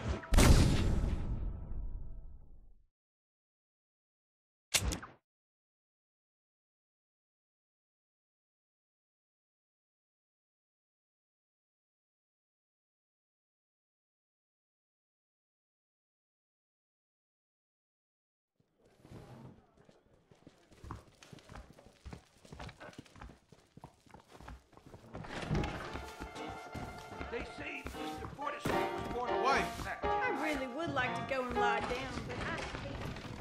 They say Mister Fortescue was born a wife. I really would like to go and lie down, but I can't.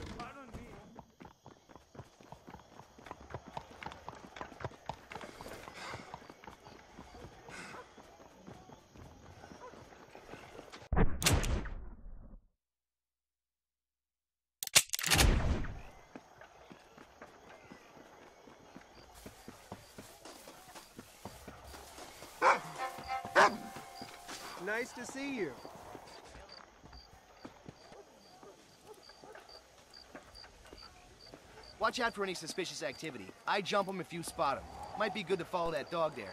Nice to see you. Watch out for any suspicious activity. I jump them if you spot them. Might be good to follow that dog there.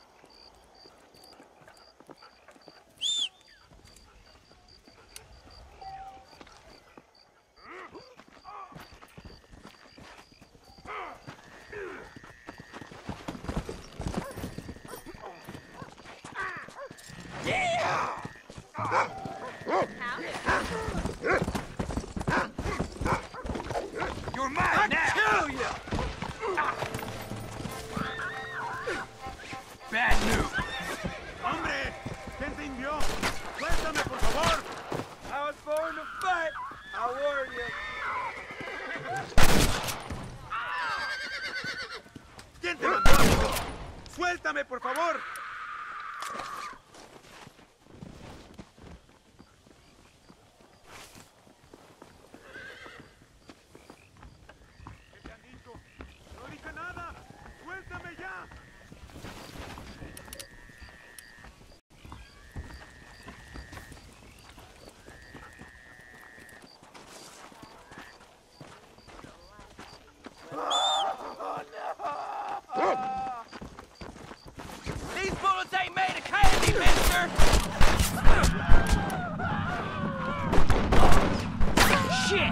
You're mine now! Kill you! Bad news! ¡Hombre! ¿Quién te envió? ¡Suéltame, por favor! I was born to fight. I warn you. ¿Quién te mandó, amigo? ¡Suéltame, por favor! ¿Qué te han dicho? ¡No dije nada! ¡Suéltame ya! These bullets ain't made of candy, mister! Shit!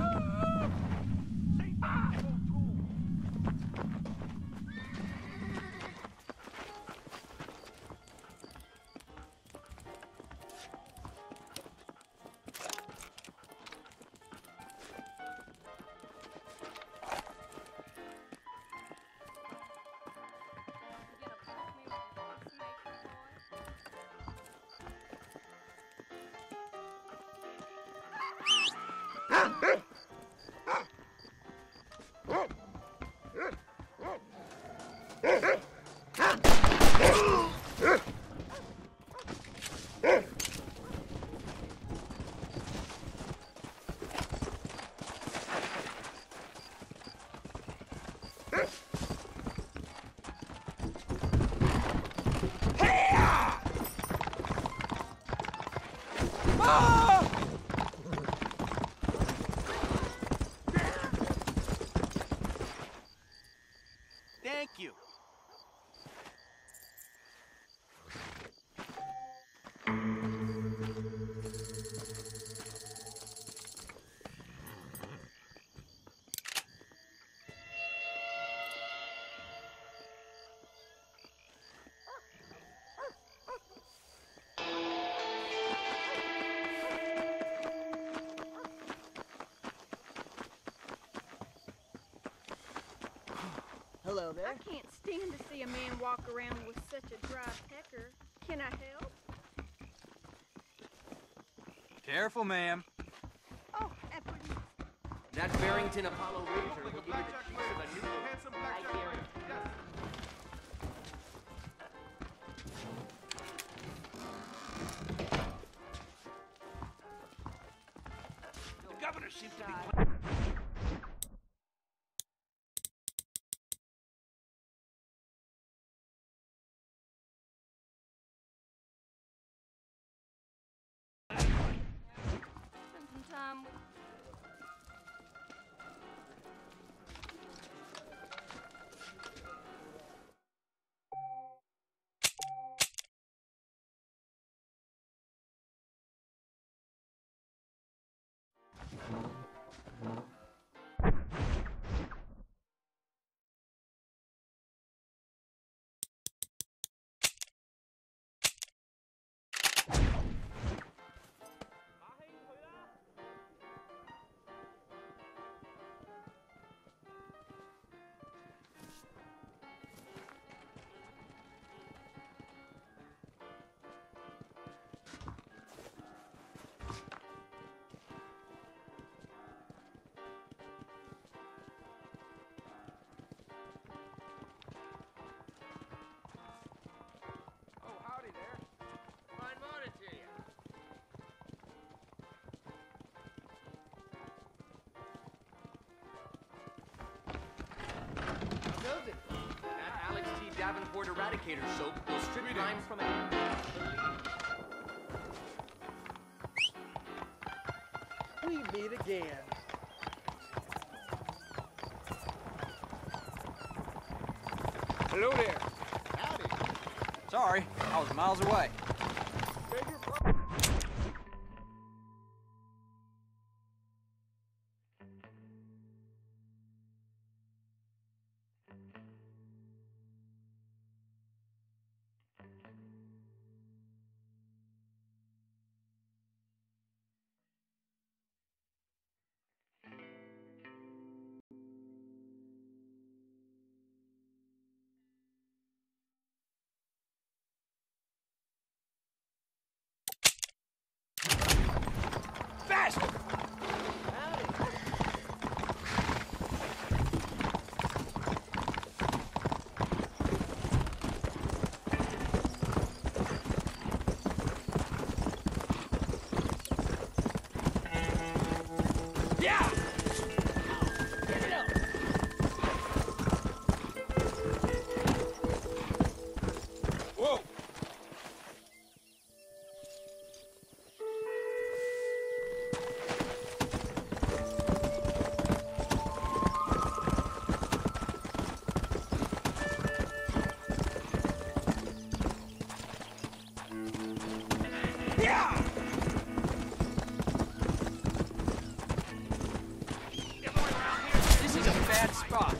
Thank you. Hello there. I can't stand to see a man walk around with such a dry pecker. Can I help? Careful, ma'am. Oh, that pretty. That Barrington Apollo Winter will give you the juice of a new Handsome blackjack player. Yes. The governor seems to be... Um... Fine morning to you. Building. That Alex T. Davenport Eradicator soap will strip time from it. We meet again. Hello there. Howdy. Sorry, I was miles away. Faster! Yeah! Get it up! Whoa! Yeah! This is a bad spot.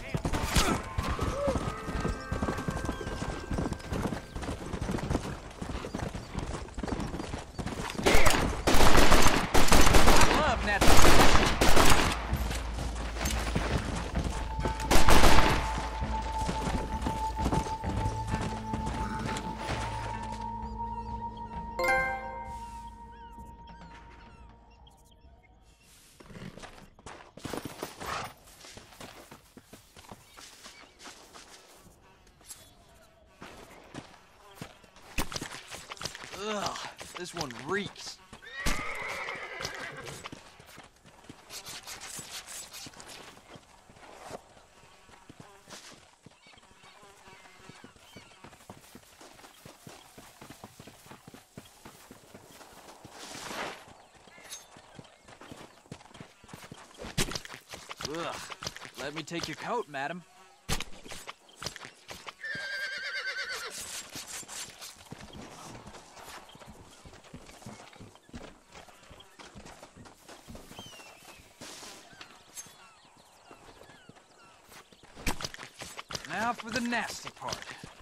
I love natural selection. Ugh, this one reeks. Ugh, let me take your coat, madam. Now for the nasty part.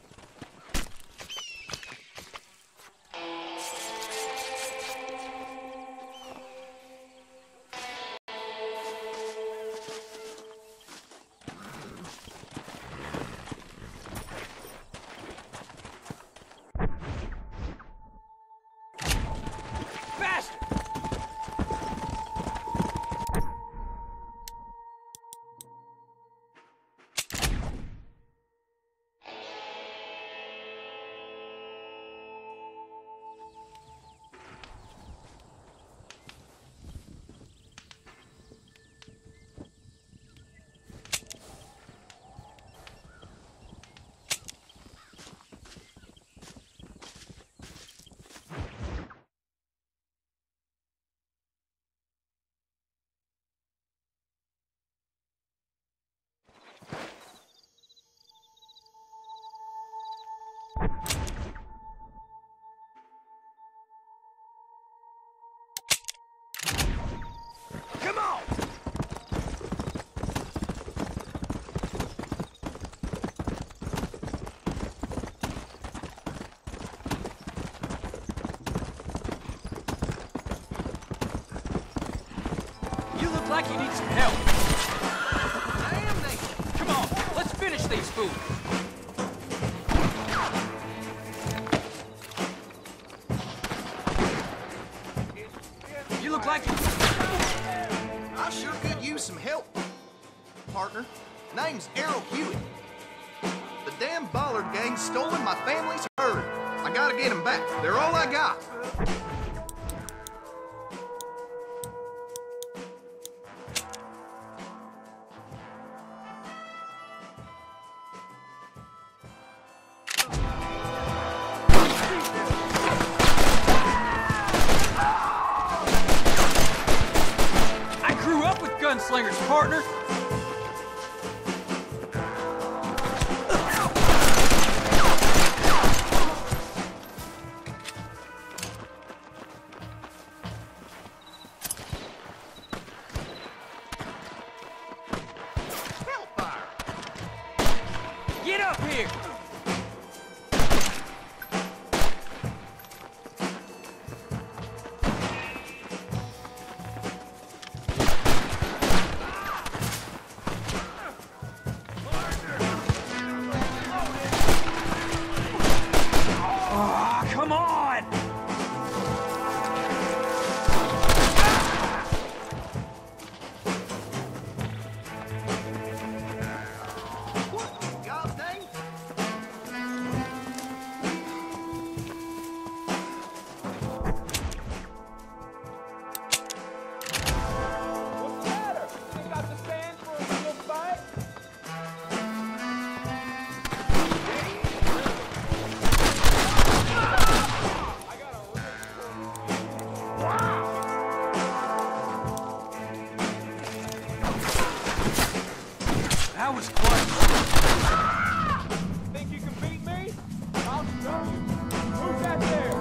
Faster! look like you need some help. Damn, they... Come on, let's finish these fools. You look like you... I sure could use some help, partner. Name's Errol Hewitt. The damn Bollard gang stolen my family's herd. I gotta get them back. They're all I got. I grew up with gunslingers, partner. Get up here! Oh, come on! God dang. What's the matter? You got the stand for a real fight? That was close. Think you can beat me? I'll show you. Who's that there?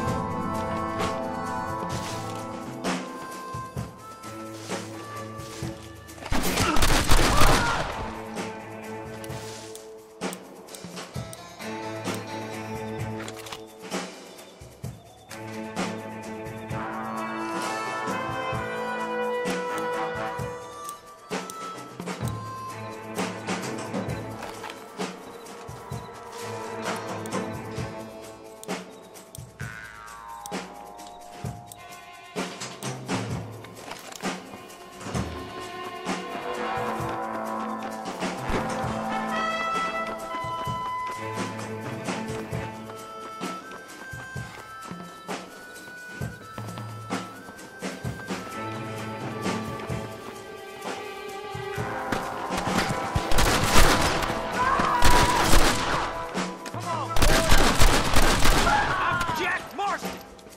Jack Marston!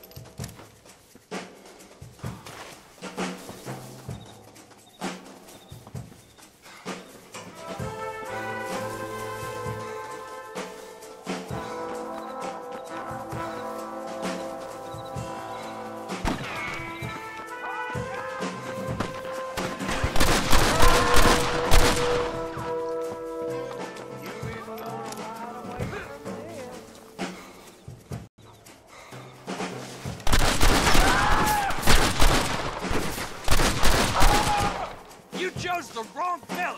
You chose the wrong fella!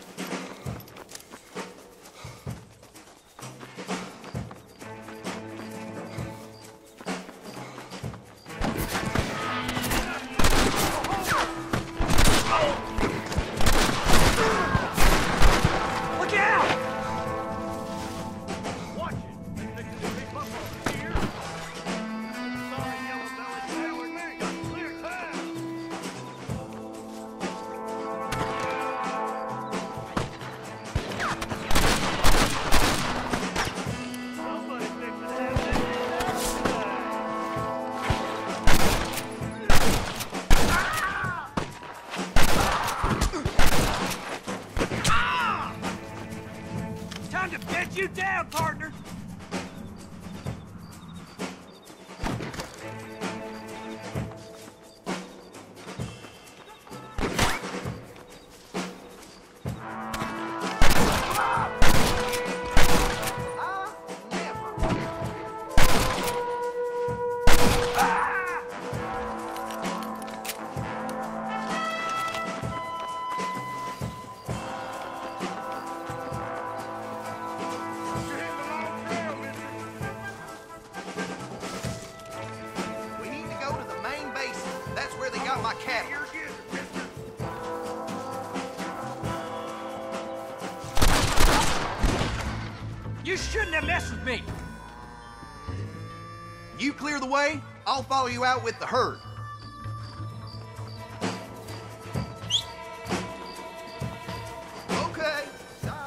Look out! Watch it. They fixing to creep up over here. Sorry, yellow belly coward. Man, got clear path. Somebody fixing to have Time to bed you down, partner! You shouldn't have messed with me! You clear the way, I'll follow you out with the herd. Okay, stop.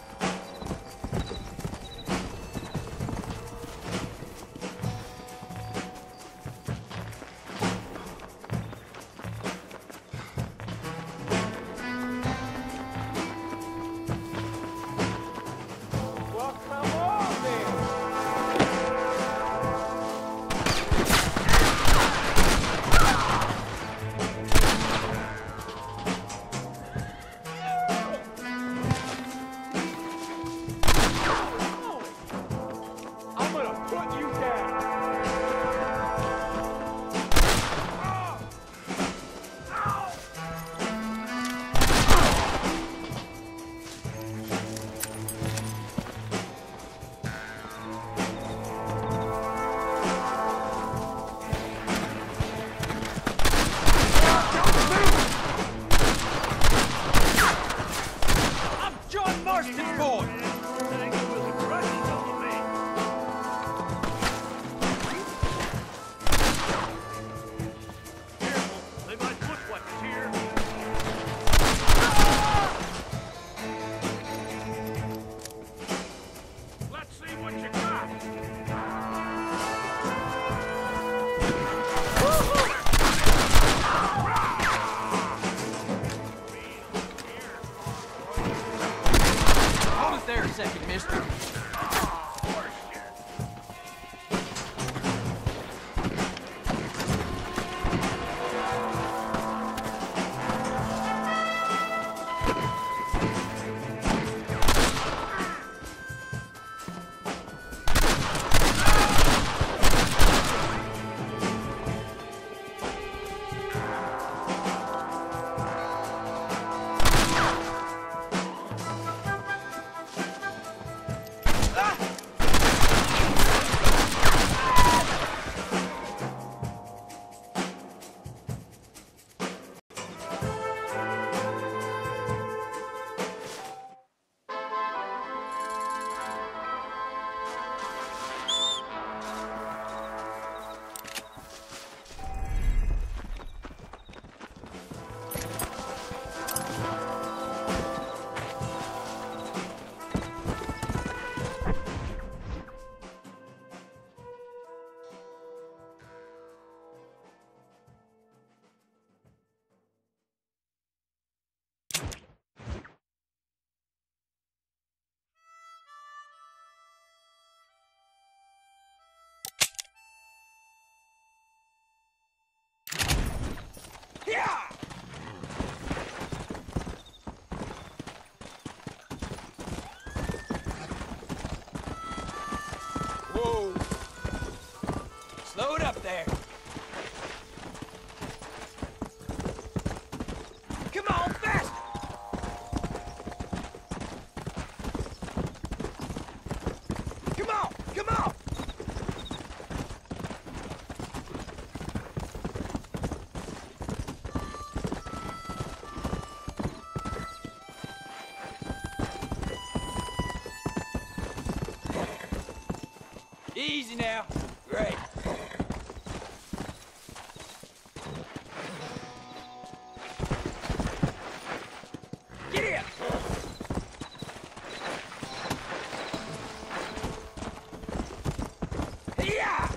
Whoa! Slow it up there. Come on, faster! Come on, come on! Easy now. Great. Get in! Yeah!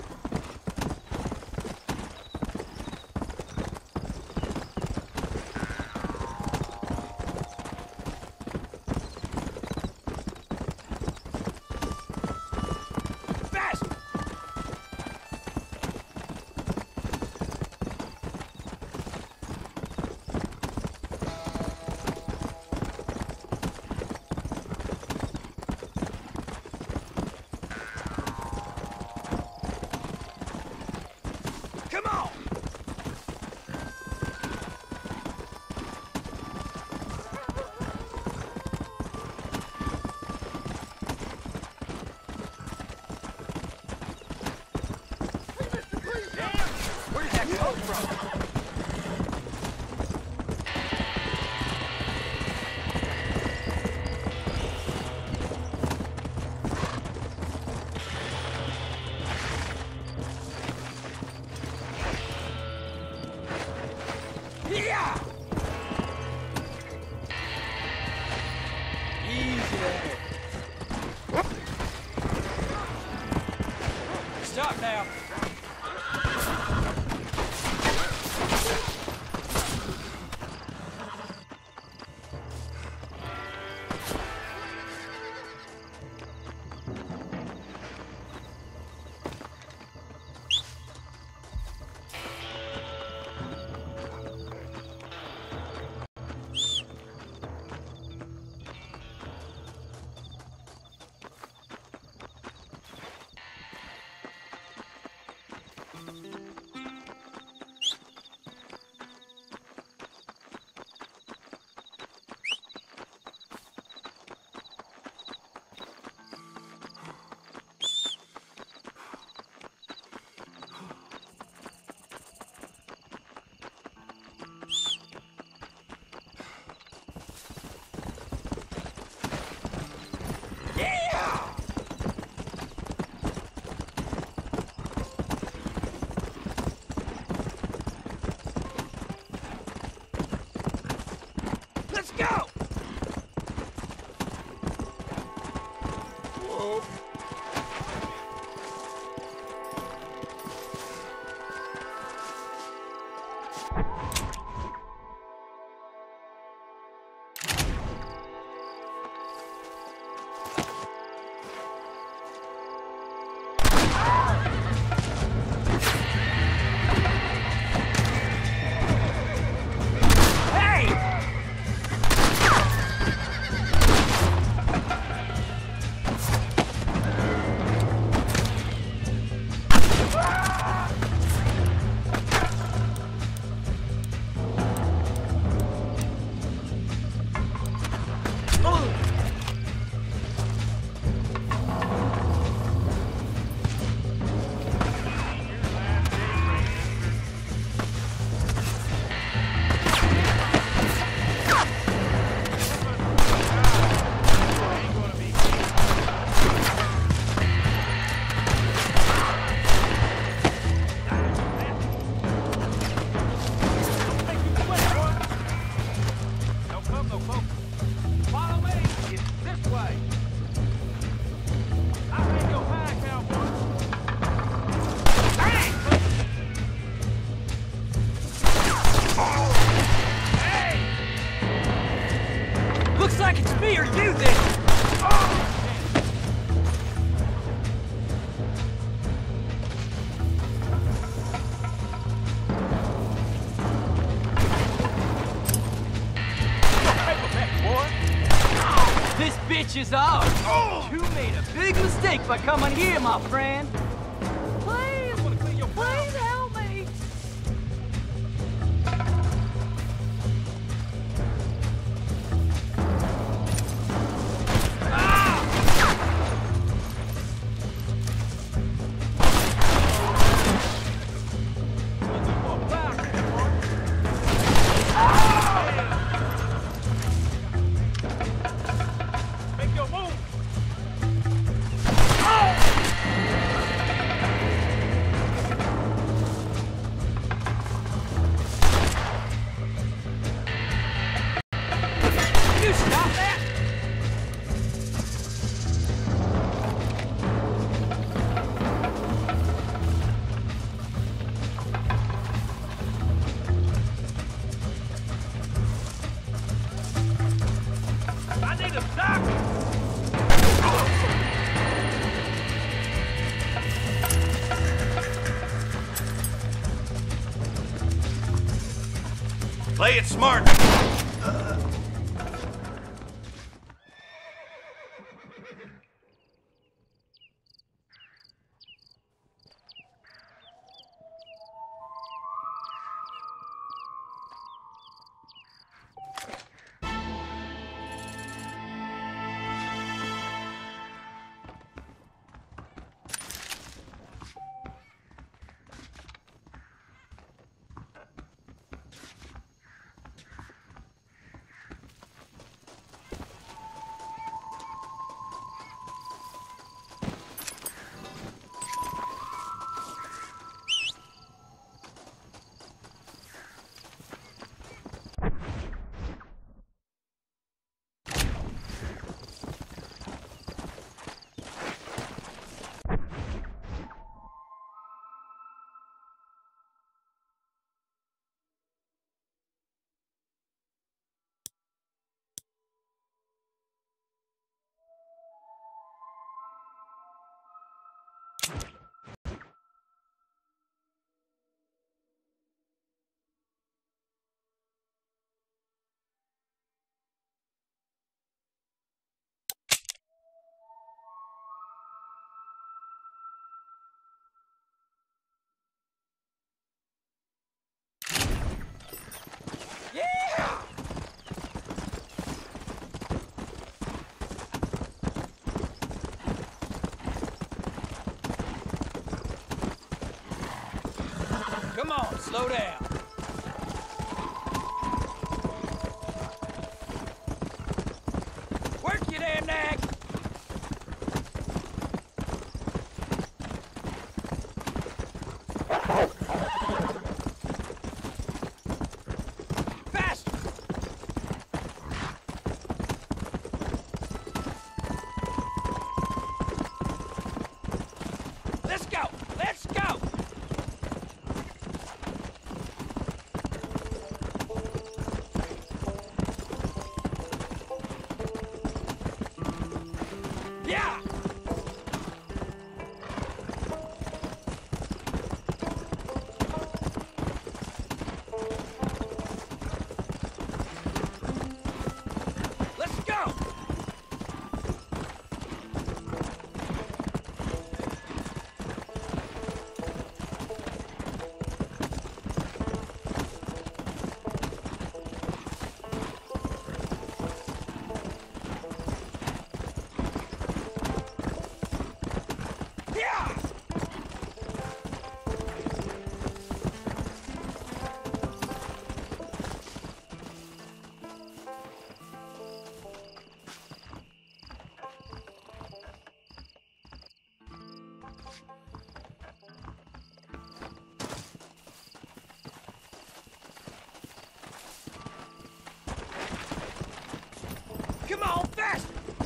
Let's go! Whoa. Looks like it's me or you then! Oh! This bitch is ours! Oh. You made a big mistake by coming here, my friend! Please, please help me! Play it smart. Come on, slow down. Work your damn neck. Faster. Yeah! Let's go! Come on, fast!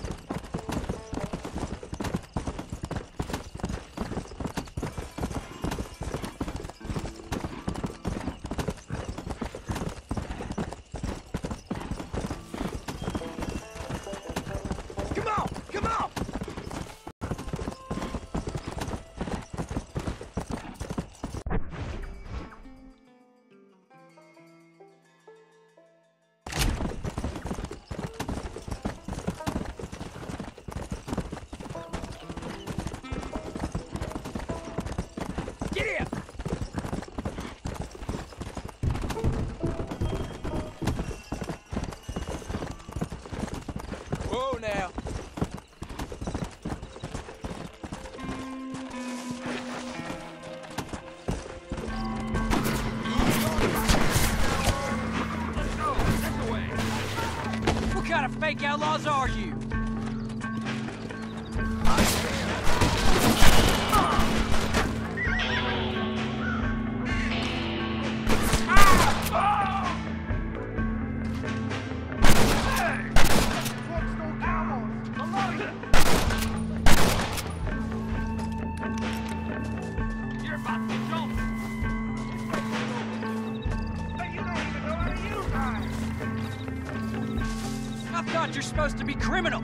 Come on, come on! Get here! Whoa now! What kind of fake outlaws are you? I thought you're supposed to be criminals.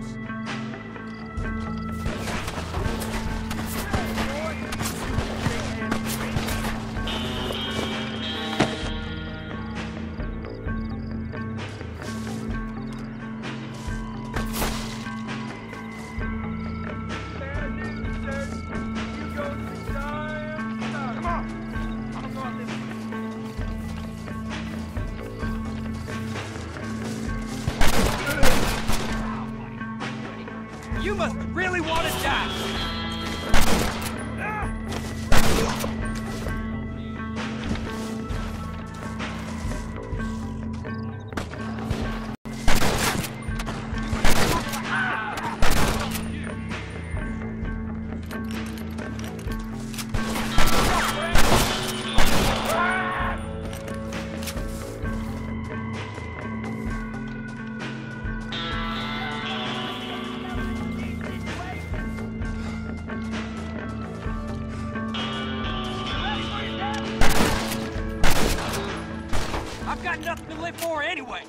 You must really want to die! I've got nothing to live for anyway!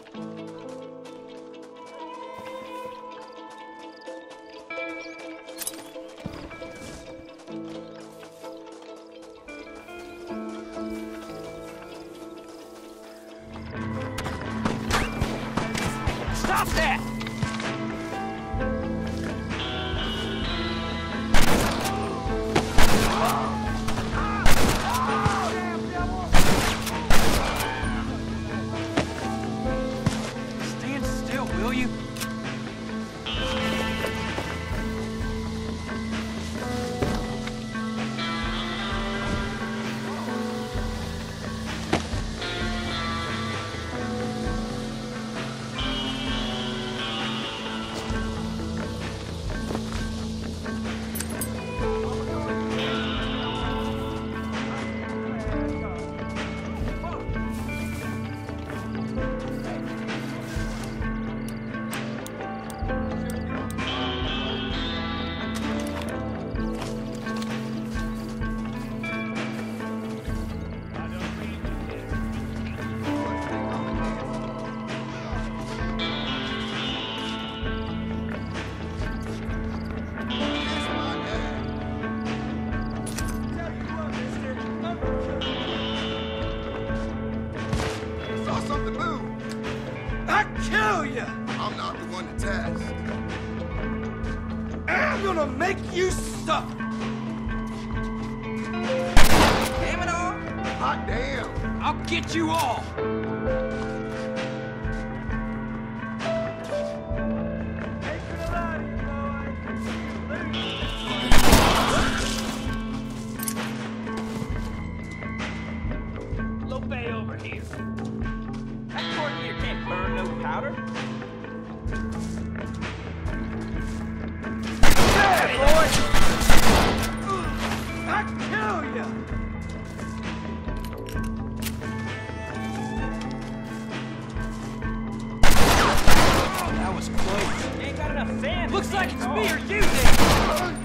Stop that! Stand still, will you? ya! I'm not the one to test. I'm gonna make you suffer! Damn it all! Hot damn! I'll get you all! Lope over here. That corn here can't burn no powder. Hey, boy! I kill ya! Oh, that was close. Ain't got enough sand. Looks like it's me or you, Nick.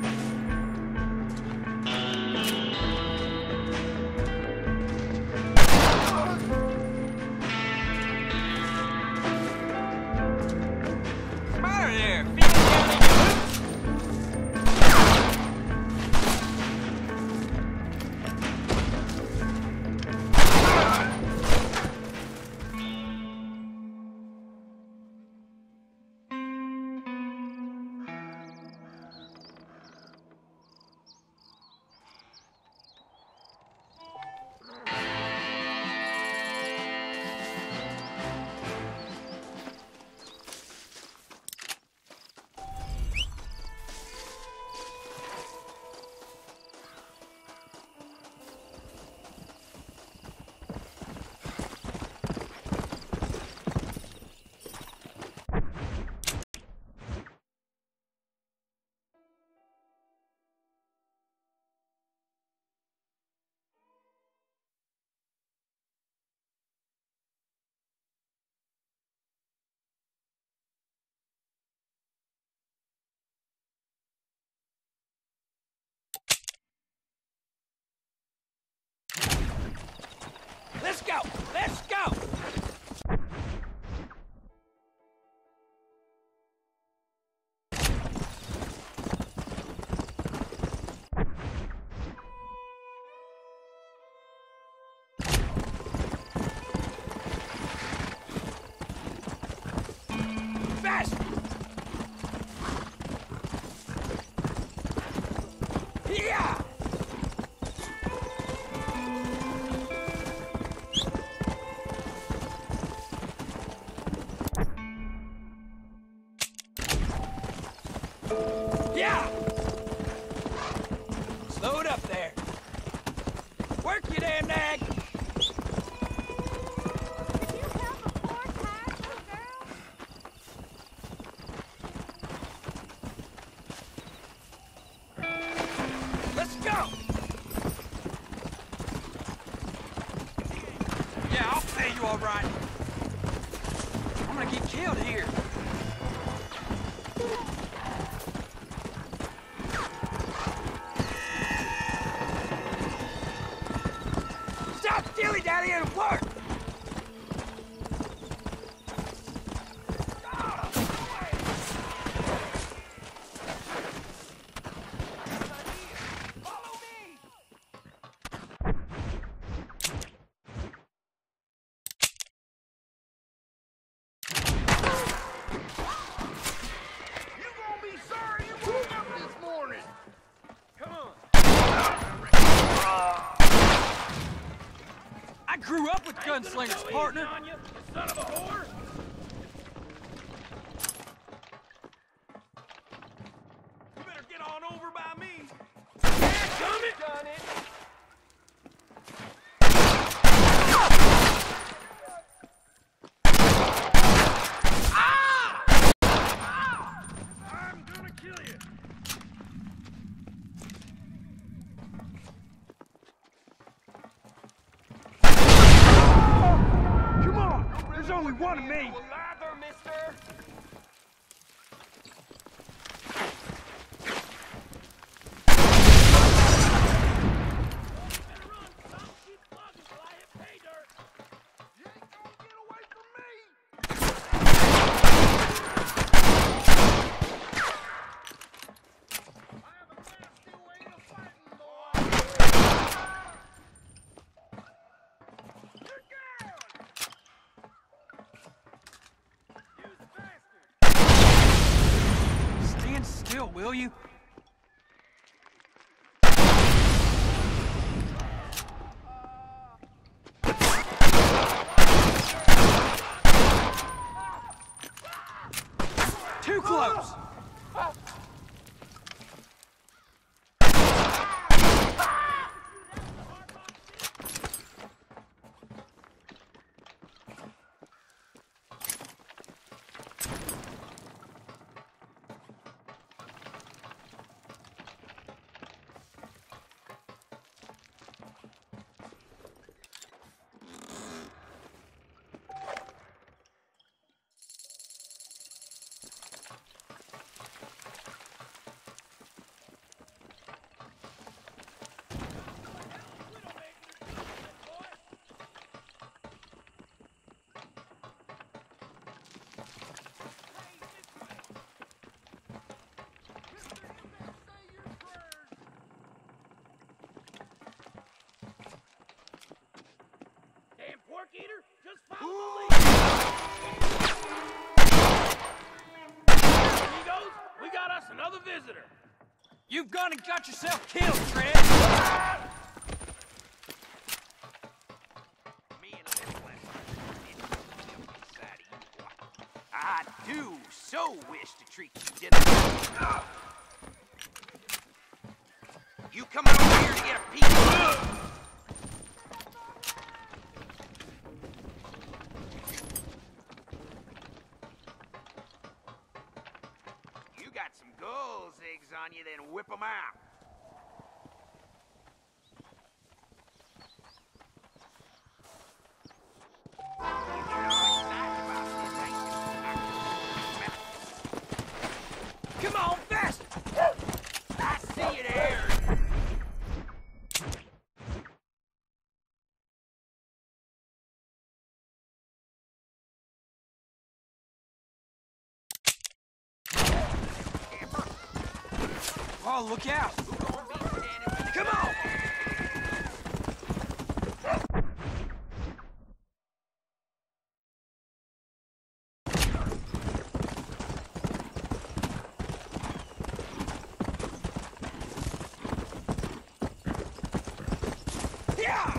Let's go! Let's go! Fast! Yeah! Yeah! Slow it up there. Work you there, nag. Let's go! Yeah, I'll pay you all right. I'm gonna get killed here. Stop dilly-dally and work! I grew up with gunslingers, partner. You son of a whore! You better get on over by me. Yeah, done it. Done it. Ah! Ah! I'm gonna kill you. Come on! There's only one of me! Lather, mister! will you? Too close! Pork eater, just follow the lead. Amigos, we got us another visitor. You've gone and got yourself killed, Fred! Me and Little I do so wish to treat you dinner. You coming over here to get a piece? Some goals eggs on you, then whip them out. Come on, fast! I see you there. Oh, look out! Come on! Yeah!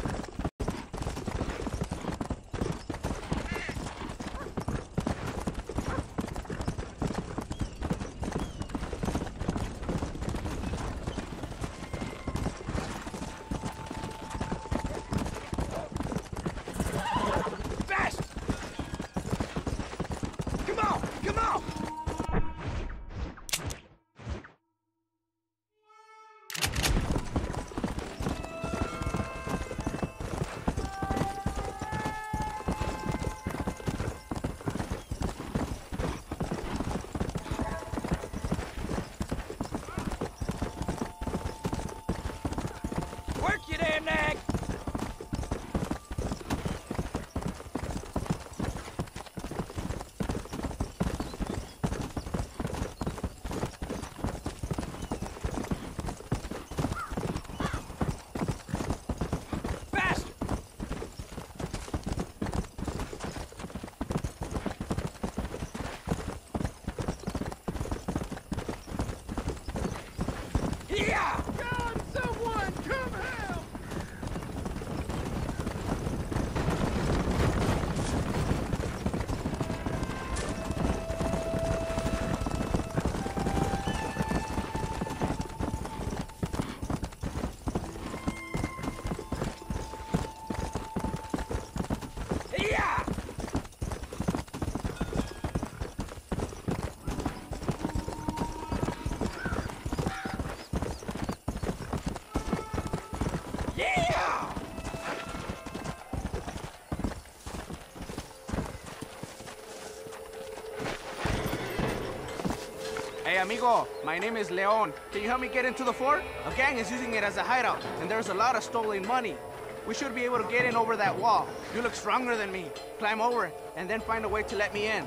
Hey, amigo, my name is Leon. Can you help me get into the fort? A gang is using it as a hideout, and there's a lot of stolen money. We should be able to get in over that wall. You look stronger than me. Climb over, and then find a way to let me in.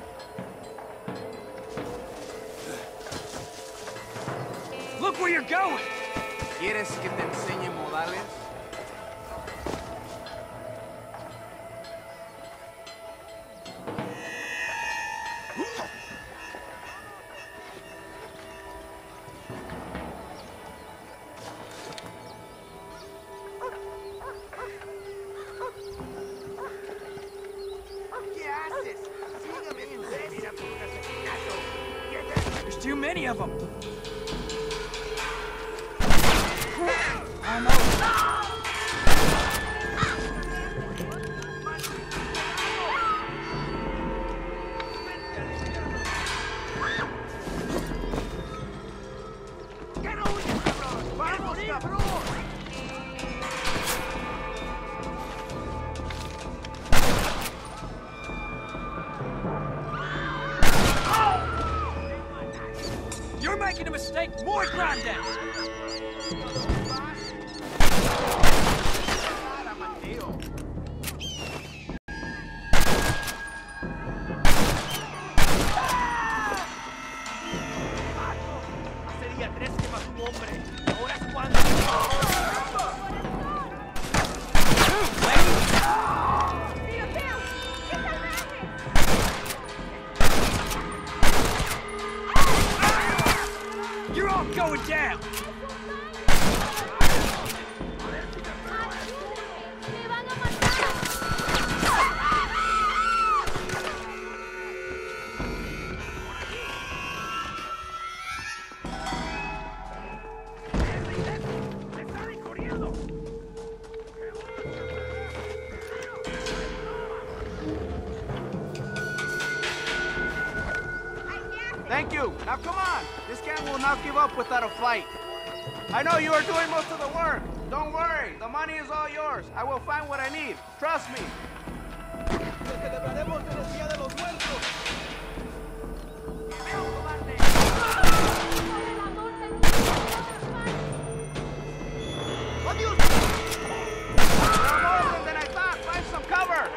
Look where you're going! ¿Quieres que te enseñe modales? too many of them. Almost. You're making a mistake. More grande. You're all going down. Thank you. Now come on. This gang will not give up without a fight. I know you are doing most of the work. Don't worry. The money is all yours. I will find what I need. Trust me. More than I thought. Find some cover.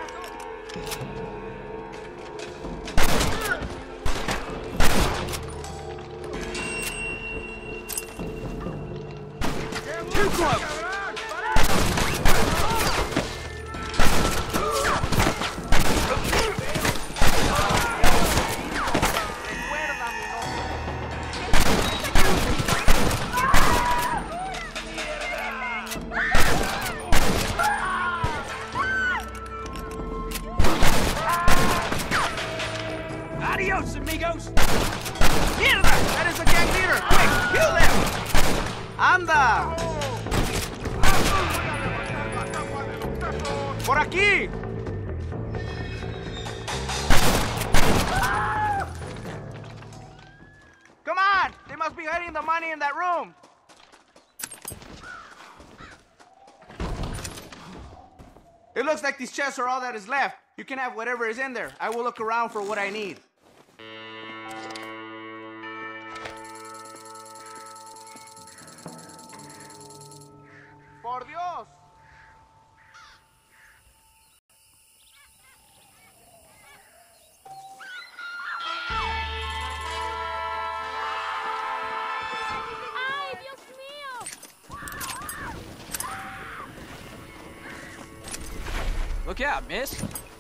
Too close! Adios, amigos! Mierda! That is the gang leader! Quick, kill them! Anda! Por aquí! Come on! They must be hiding the money in that room! It looks like these chests are all that is left. You can have whatever is in there. I will look around for what I need. Por Dios! ¡Ay, Dios mío! Look out, miss.